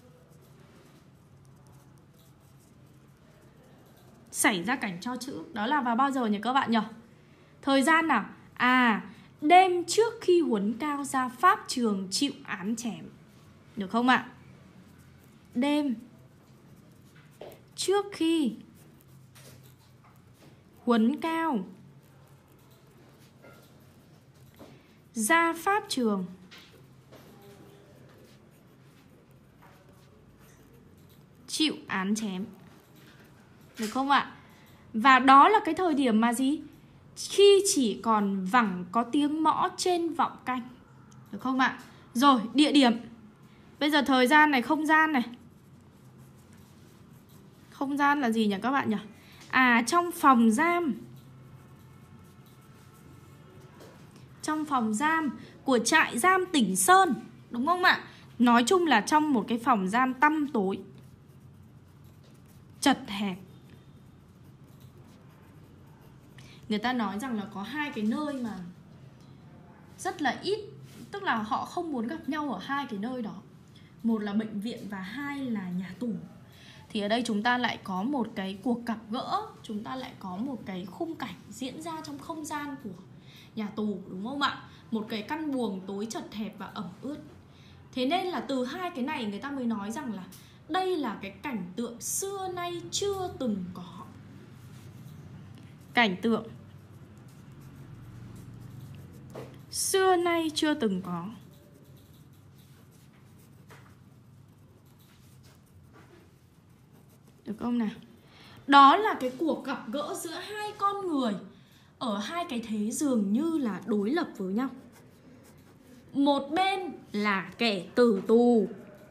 Speaker 1: xảy ra cảnh cho chữ. Đó là vào bao giờ nhỉ các bạn nhỉ? Thời gian nào? À, đêm trước khi Huấn Cao ra pháp trường chịu án chém. Được không ạ? Đêm trước khi Huấn Cao ra pháp trường chịu án chém. Được không ạ? Và đó là cái thời điểm mà gì? Khi chỉ còn vẳng có tiếng mõ trên vọng canh. Được không ạ? Rồi, địa điểm. Bây giờ thời gian này, không gian này. Không gian là gì nhỉ các bạn nhỉ? À, trong phòng giam. Trong phòng giam của trại giam Tỉnh Sơn. Đúng không ạ? Nói chung là trong một cái phòng giam tăm tối, chật hẹp. Người ta nói rằng là có hai cái nơi mà rất là ít, tức là họ không muốn gặp nhau ở hai cái nơi đó. Một là bệnh viện và hai là nhà tù. Thì ở đây chúng ta lại có một cái cuộc gặp gỡ, chúng ta lại có một cái khung cảnh diễn ra trong không gian của nhà tù, đúng không ạ? Một cái căn buồng tối chật hẹp và ẩm ướt. Thế nên là từ hai cái này người ta mới nói rằng là đây là cái cảnh tượng xưa nay chưa từng có. Cảnh tượng xưa nay chưa từng có. Được không nào? Đó là cái cuộc gặp gỡ giữa hai con người ở hai cái thế dường như là đối lập với nhau. Một bên là kẻ tử tù,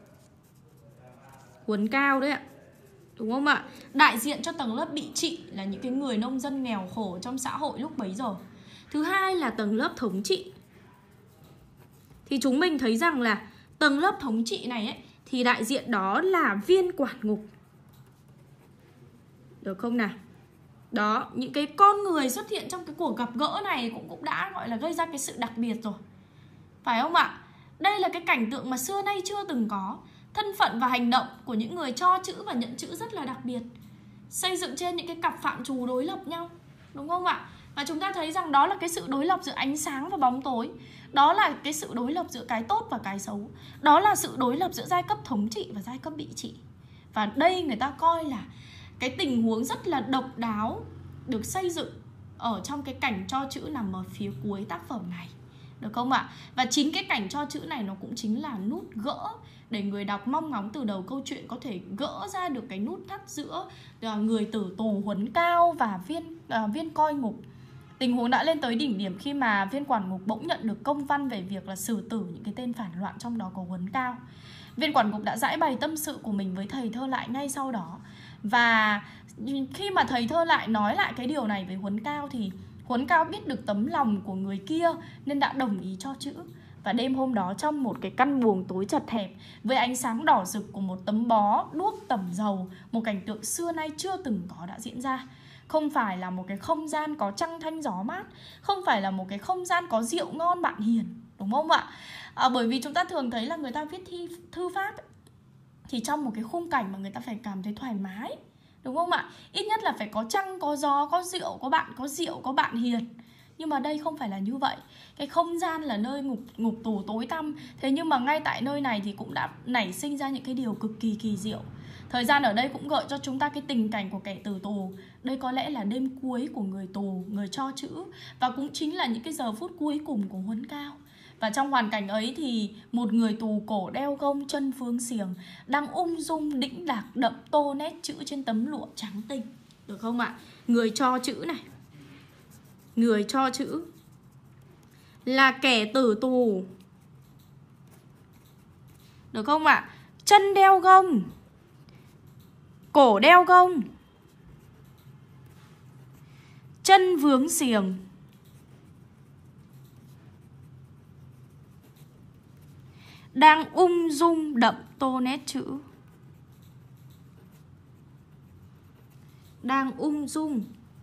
Speaker 1: Huấn Cao đấy ạ, đúng không ạ? Đại diện cho tầng lớp bị trị là những cái người nông dân nghèo khổ trong xã hội lúc bấy giờ. Thứ hai là tầng lớp thống trị. Thì chúng mình thấy rằng là tầng lớp thống trị này ấy, thì đại diện đó là viên quản ngục. Được không nào? Đó, những cái con người xuất hiện trong cái cuộc gặp gỡ này cũng cũng đã gọi là gây ra cái sự đặc biệt rồi. Phải không ạ? Đây là cái cảnh tượng mà xưa nay chưa từng có. Thân phận và hành động của những người cho chữ và nhận chữ rất là đặc biệt, xây dựng trên những cái cặp phạm trù đối lập nhau, đúng không ạ? Và chúng ta thấy rằng đó là cái sự đối lập giữa ánh sáng và bóng tối. Đó là cái sự đối lập giữa cái tốt và cái xấu. Đó là sự đối lập giữa giai cấp thống trị và giai cấp bị trị. Và đây người ta coi là cái tình huống rất là độc đáo được xây dựng ở trong cái cảnh cho chữ nằm ở phía cuối tác phẩm này, được không ạ? Và chính cái cảnh cho chữ này nó cũng chính là nút gỡ để người đọc mong ngóng từ đầu câu chuyện có thể gỡ ra được cái nút thắt giữa người tử tù Huấn Cao và viên uh, viên coi ngục. Tình huống đã lên tới đỉnh điểm khi mà viên quản ngục bỗng nhận được công văn về việc là xử tử những cái tên phản loạn, trong đó có Huấn Cao. Viên quản ngục đã giải bày tâm sự của mình với thầy Thơ Lại ngay sau đó. Và khi mà thầy Thơ Lại nói lại cái điều này với Huấn Cao thì Huấn Cao biết được tấm lòng của người kia nên đã đồng ý cho chữ. Và đêm hôm đó, trong một cái căn buồng tối chật hẹp với ánh sáng đỏ rực của một tấm bó đuốc tẩm dầu, một cảnh tượng xưa nay chưa từng có đã diễn ra. Không phải là một cái không gian có trăng thanh gió mát, không phải là một cái không gian có rượu ngon bạn hiền, đúng không ạ? À, bởi vì chúng ta thường thấy là người ta viết thi, thư pháp ấy, thì trong một cái khung cảnh mà người ta phải cảm thấy thoải mái, đúng không ạ? Ít nhất là phải có trăng, có gió, có rượu, có bạn, có rượu, có bạn hiền. Nhưng mà đây không phải là như vậy. Cái không gian là nơi ngục, ngục tù tối tăm. Thế nhưng mà ngay tại nơi này thì cũng đã nảy sinh ra những cái điều cực kỳ kỳ diệu. Thời gian ở đây cũng gợi cho chúng ta cái tình cảnh của kẻ tử tù. Đây có lẽ là đêm cuối của người tù, người cho chữ. Và cũng chính là những cái giờ phút cuối cùng của Huấn Cao. Và trong hoàn cảnh ấy thì một người tù cổ đeo gông, chân phương xiềng đang ung dung đĩnh đạc đậm tô nét chữ trên tấm lụa trắng tinh, được không ạ? Người cho chữ này, người cho chữ là kẻ tử tù, được không ạ? Chân đeo gông, cổ đeo gông, chân vướng xiềng, đang ung dung đậm tô nét chữ. Đang ung dung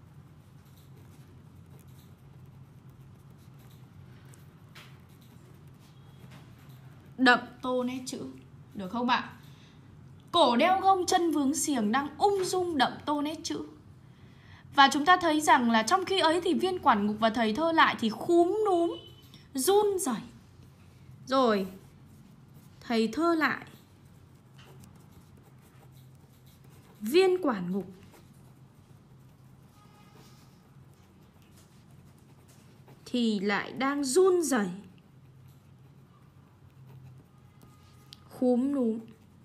Speaker 1: đậm tô nét chữ, được không ạ? Cổ đeo gông, chân vướng xiềng, đang ung dung đậm tô nét chữ. Và chúng ta thấy rằng là trong khi ấy thì viên quản ngục và thầy Thơ Lại thì khúm núm, run rẩy. Rồi thầy Thơ Lại, viên quản ngục thì lại đang run rẩy, khúm núm,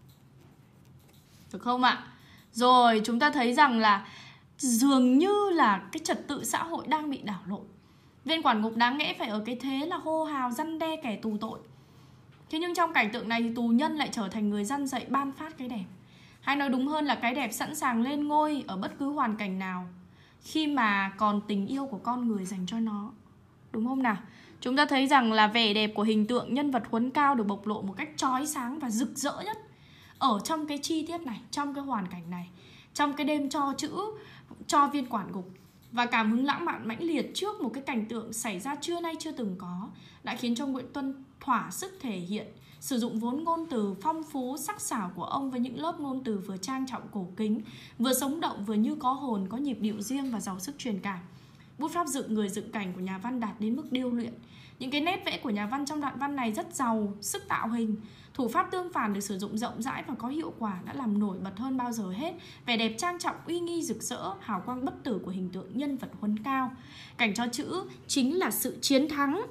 Speaker 1: được không ạ? Rồi chúng ta thấy rằng là dường như là cái trật tự xã hội đang bị đảo lộn. Viên quản ngục đáng lẽ phải ở cái thế là hô hào răn đe kẻ tù tội. Thế nhưng trong cảnh tượng này thì tù nhân lại trở thành người răn dạy ban phát cái đẹp. Hay nói đúng hơn là cái đẹp sẵn sàng lên ngôi ở bất cứ hoàn cảnh nào, khi mà còn tình yêu của con người dành cho nó, đúng không nào? Chúng ta thấy rằng là vẻ đẹp của hình tượng nhân vật Huấn Cao được bộc lộ một cách chói sáng và rực rỡ nhất ở trong cái chi tiết này, trong cái hoàn cảnh này, trong cái đêm cho chữ cho viên quản ngục. Và cảm hứng lãng mạn mãnh liệt trước một cái cảnh tượng xảy ra trưa nay chưa từng có đã khiến cho Nguyễn Tuân thỏa sức thể hiện, sử dụng vốn ngôn từ phong phú sắc sảo của ông với những lớp ngôn từ vừa trang trọng cổ kính, vừa sống động, vừa như có hồn, có nhịp điệu riêng và giàu sức truyền cảm. Bút pháp dựng người dựng cảnh của nhà văn đạt đến mức điêu luyện. Những cái nét vẽ của nhà văn trong đoạn văn này rất giàu sức tạo hình. Thủ pháp tương phản được sử dụng rộng rãi và có hiệu quả đã làm nổi bật hơn bao giờ hết vẻ đẹp trang trọng, uy nghi, rực rỡ, hào quang bất tử của hình tượng nhân vật Huấn Cao. Cảnh cho chữ chính là sự chiến thắng.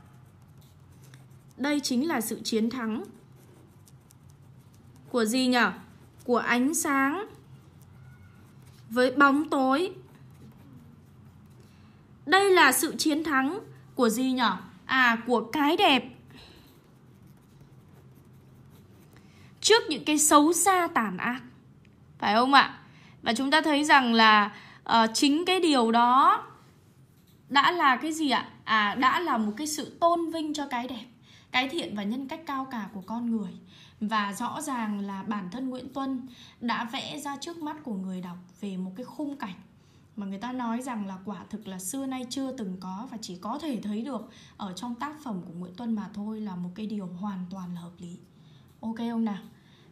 Speaker 1: Đây chính là sự chiến thắng của gì nhỉ? Của ánh sáng với bóng tối. Đây là sự chiến thắng của gì nhỉ? À, của cái đẹp trước những cái xấu xa tàn ác, phải không ạ? Và chúng ta thấy rằng là uh, chính cái điều đó đã là cái gì ạ? À, đã là một cái sự tôn vinh cho cái đẹp, cái thiện và nhân cách cao cả của con người. Và rõ ràng là bản thân Nguyễn Tuân đã vẽ ra trước mắt của người đọc về một cái khung cảnh mà người ta nói rằng là quả thực là xưa nay chưa từng có và chỉ có thể thấy được ở trong tác phẩm của Nguyễn Tuân mà thôi, là một cái điều hoàn toàn là hợp lý. Ok không nào?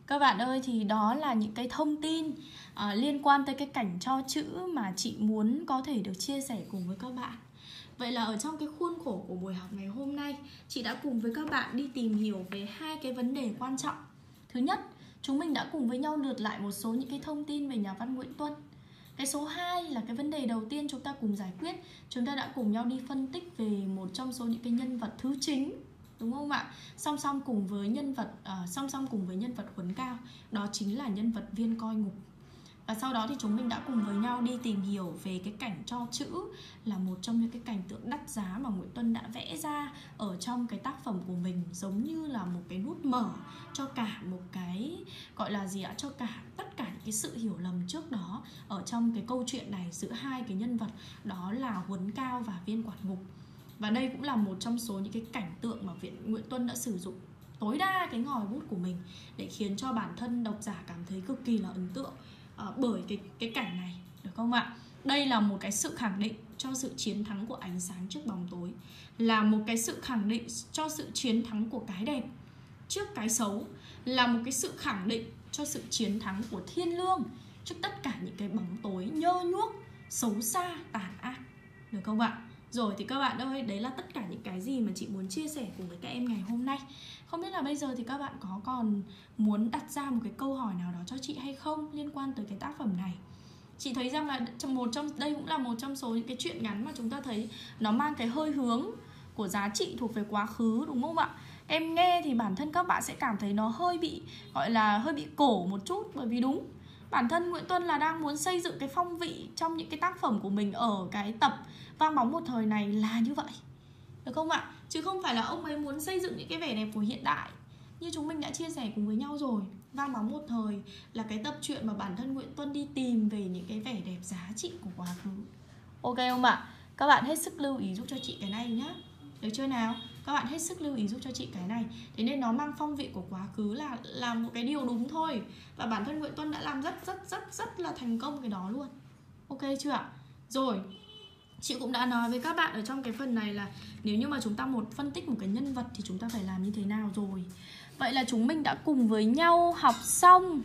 Speaker 1: Các bạn ơi, thì đó là những cái thông tin uh, liên quan tới cái cảnh cho chữ mà chị muốn có thể được chia sẻ cùng với các bạn. Vậy là ở trong cái khuôn khổ của buổi học ngày hôm nay, chị đã cùng với các bạn đi tìm hiểu về hai cái vấn đề quan trọng. Thứ nhất, chúng mình đã cùng với nhau lượt lại một số những cái thông tin về nhà văn Nguyễn Tuân. Cái số hai là cái vấn đề đầu tiên chúng ta cùng giải quyết. Chúng ta đã cùng nhau đi phân tích về một trong số những cái nhân vật thứ chính, đúng không ạ? Song song cùng với nhân vật uh, song song cùng với nhân vật Huấn Cao, đó chính là nhân vật Viên Coi Ngục. Và sau đó thì chúng mình đã cùng với nhau đi tìm hiểu về cái cảnh cho chữ, là một trong những cái cảnh tượng đắt giá mà Nguyễn Tuân đã vẽ ra ở trong cái tác phẩm của mình, giống như là một cái nút mở cho cả một cái gọi là gì ạ, cho cả tất cả những cái sự hiểu lầm trước đó ở trong cái câu chuyện này giữa hai cái nhân vật, đó là Huấn Cao và Viên Quản Ngục. Và đây cũng là một trong số những cái cảnh tượng mà Viện Nguyễn Tuân đã sử dụng tối đa cái ngòi bút của mình để khiến cho bản thân độc giả cảm thấy cực kỳ là ấn tượng uh, bởi cái, cái cảnh này, được không ạ? Đây là một cái sự khẳng định cho sự chiến thắng của ánh sáng trước bóng tối, là một cái sự khẳng định cho sự chiến thắng của cái đẹp trước cái xấu, là một cái sự khẳng định cho sự chiến thắng của thiên lương trước tất cả những cái bóng tối nhơ nhuốc, xấu xa, tàn ác, được không ạ? Rồi thì các bạn ơi, đấy là tất cả những cái gì mà chị muốn chia sẻ cùng với các em ngày hôm nay. Không biết là bây giờ thì các bạn có còn muốn đặt ra một cái câu hỏi nào đó cho chị hay không liên quan tới cái tác phẩm này. Chị thấy rằng là trong một trong đây cũng là một trong số những cái truyện ngắn mà chúng ta thấy nó mang cái hơi hướng của giá trị thuộc về quá khứ, đúng không ạ? Em nghe thì bản thân các bạn sẽ cảm thấy nó hơi bị gọi là hơi bị cổ một chút, bởi vì đúng, bản thân Nguyễn Tuân là đang muốn xây dựng cái phong vị trong những cái tác phẩm của mình ở cái tập Vang Bóng Một Thời này là như vậy, được không ạ? Chứ không phải là ông ấy muốn xây dựng những cái vẻ đẹp của hiện đại. Như chúng mình đã chia sẻ cùng với nhau rồi, Vang Bóng Một Thời là cái tập truyện mà bản thân Nguyễn Tuân đi tìm về những cái vẻ đẹp giá trị của quá khứ. Ok không ạ? Các bạn hết sức lưu ý giúp cho chị cái này nhá. Được chưa nào? Các bạn hết sức lưu ý giúp cho chị cái này. Thế nên nó mang phong vị của quá khứ là, là một cái điều đúng thôi. Và bản thân Nguyễn Tuân đã làm rất rất rất rất là thành công cái đó luôn. Ok chưa ạ? Rồi, chị cũng đã nói với các bạn ở trong cái phần này là nếu như mà chúng ta một phân tích một cái nhân vật thì chúng ta phải làm như thế nào rồi. Vậy là chúng mình đã cùng với nhau học xong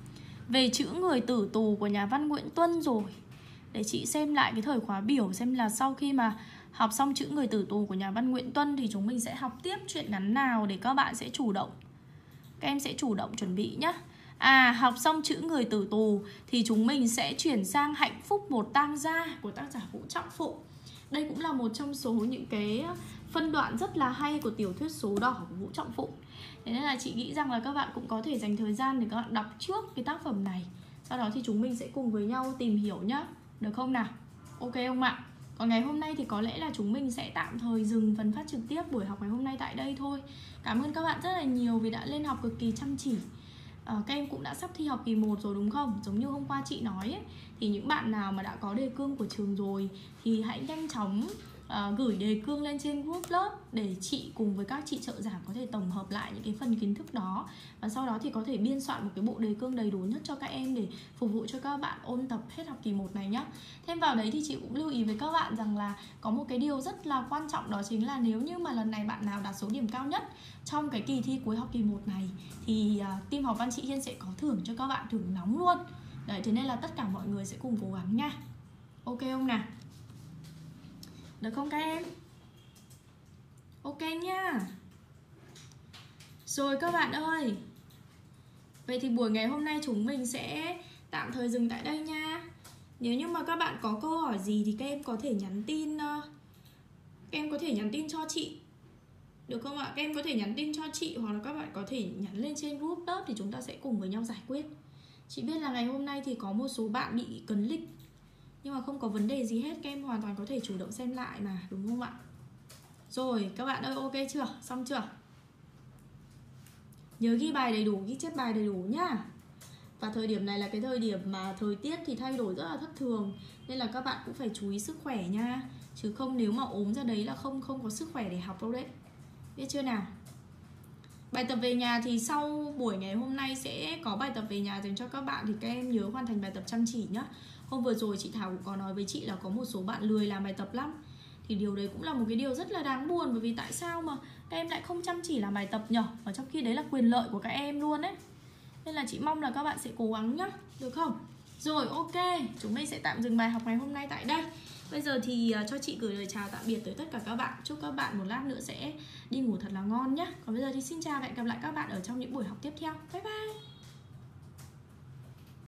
Speaker 1: về chữ người tử tù của nhà văn Nguyễn Tuân rồi. Để chị xem lại cái thời khóa biểu xem là sau khi mà học xong chữ người tử tù của nhà văn Nguyễn Tuân thì chúng mình sẽ học tiếp truyện ngắn nào để các bạn sẽ chủ động. Các em sẽ chủ động chuẩn bị nhé. À, học xong chữ người tử tù thì chúng mình sẽ chuyển sang Hạnh Phúc Một Tang Gia của tác giả Vũ Trọng Phụng. Đây cũng là một trong số những cái phân đoạn rất là hay của tiểu thuyết Số Đỏ của Vũ Trọng Phụng. Thế nên là chị nghĩ rằng là các bạn cũng có thể dành thời gian để các bạn đọc trước cái tác phẩm này. Sau đó thì chúng mình sẽ cùng với nhau tìm hiểu nhá. Được không nào? Ok không ạ? Còn ngày hôm nay thì có lẽ là chúng mình sẽ tạm thời dừng phần phát trực tiếp buổi học ngày hôm nay tại đây thôi. Cảm ơn các bạn rất là nhiều vì đã lên học cực kỳ chăm chỉ. À, các em cũng đã sắp thi học kỳ một rồi đúng không? Giống như hôm qua chị nói ấy, thì những bạn nào mà đã có đề cương của trường rồi thì hãy nhanh chóng uh, gửi đề cương lên trên group lớp để chị cùng với các chị trợ giảng có thể tổng hợp lại những cái phần kiến thức đó. Và sau đó thì có thể biên soạn một cái bộ đề cương đầy đủ nhất cho các em để phục vụ cho các bạn ôn tập hết học kỳ một này nhé. Thêm vào đấy thì chị cũng lưu ý với các bạn rằng là có một cái điều rất là quan trọng, đó chính là nếu như mà lần này bạn nào đạt số điểm cao nhất trong cái kỳ thi cuối học kỳ một này thì uh, team học văn chị Hiên sẽ có thưởng cho các bạn, thưởng nóng luôn. Đấy, thế nên là tất cả mọi người sẽ cùng cố gắng nha. Ok không nào? Được không các em? Ok nhá. Rồi các bạn ơi, vậy thì buổi ngày hôm nay chúng mình sẽ tạm thời dừng tại đây nha. Nếu như mà các bạn có câu hỏi gì thì các em có thể nhắn tin uh, Các em có thể nhắn tin cho chị, được không ạ? Các em có thể nhắn tin cho chị hoặc là các bạn có thể nhắn lên trên group lớp thì chúng ta sẽ cùng với nhau giải quyết. Chị biết là ngày hôm nay thì có một số bạn bị cấn lịch, nhưng mà không có vấn đề gì hết, các em hoàn toàn có thể chủ động xem lại mà, đúng không ạ? Rồi, các bạn ơi, ok chưa? Xong chưa? Nhớ ghi bài đầy đủ, ghi chép bài đầy đủ nhá. Và thời điểm này là cái thời điểm mà thời tiết thì thay đổi rất là thất thường, nên là các bạn cũng phải chú ý sức khỏe nha. Chứ không nếu mà ốm ra đấy là không không có sức khỏe để học đâu đấy. Biết chưa nào? Bài tập về nhà thì sau buổi ngày hôm nay sẽ có bài tập về nhà dành cho các bạn. Thì các em nhớ hoàn thành bài tập chăm chỉ nhá. Hôm vừa rồi chị Thảo cũng có nói với chị là có một số bạn lười làm bài tập lắm. Thì điều đấy cũng là một cái điều rất là đáng buồn. Bởi vì tại sao mà các em lại không chăm chỉ làm bài tập nhở? Ở trong khi đấy là quyền lợi của các em luôn ấy. Nên là chị mong là các bạn sẽ cố gắng nhá, được không? Rồi, ok, chúng mình sẽ tạm dừng bài học ngày hôm nay tại đây. Bây giờ thì cho chị gửi lời chào tạm biệt tới tất cả các bạn. Chúc các bạn một lát nữa sẽ đi ngủ thật là ngon nhé. Còn bây giờ thì xin chào và hẹn gặp lại các bạn ở trong những buổi học tiếp theo. Bye bye.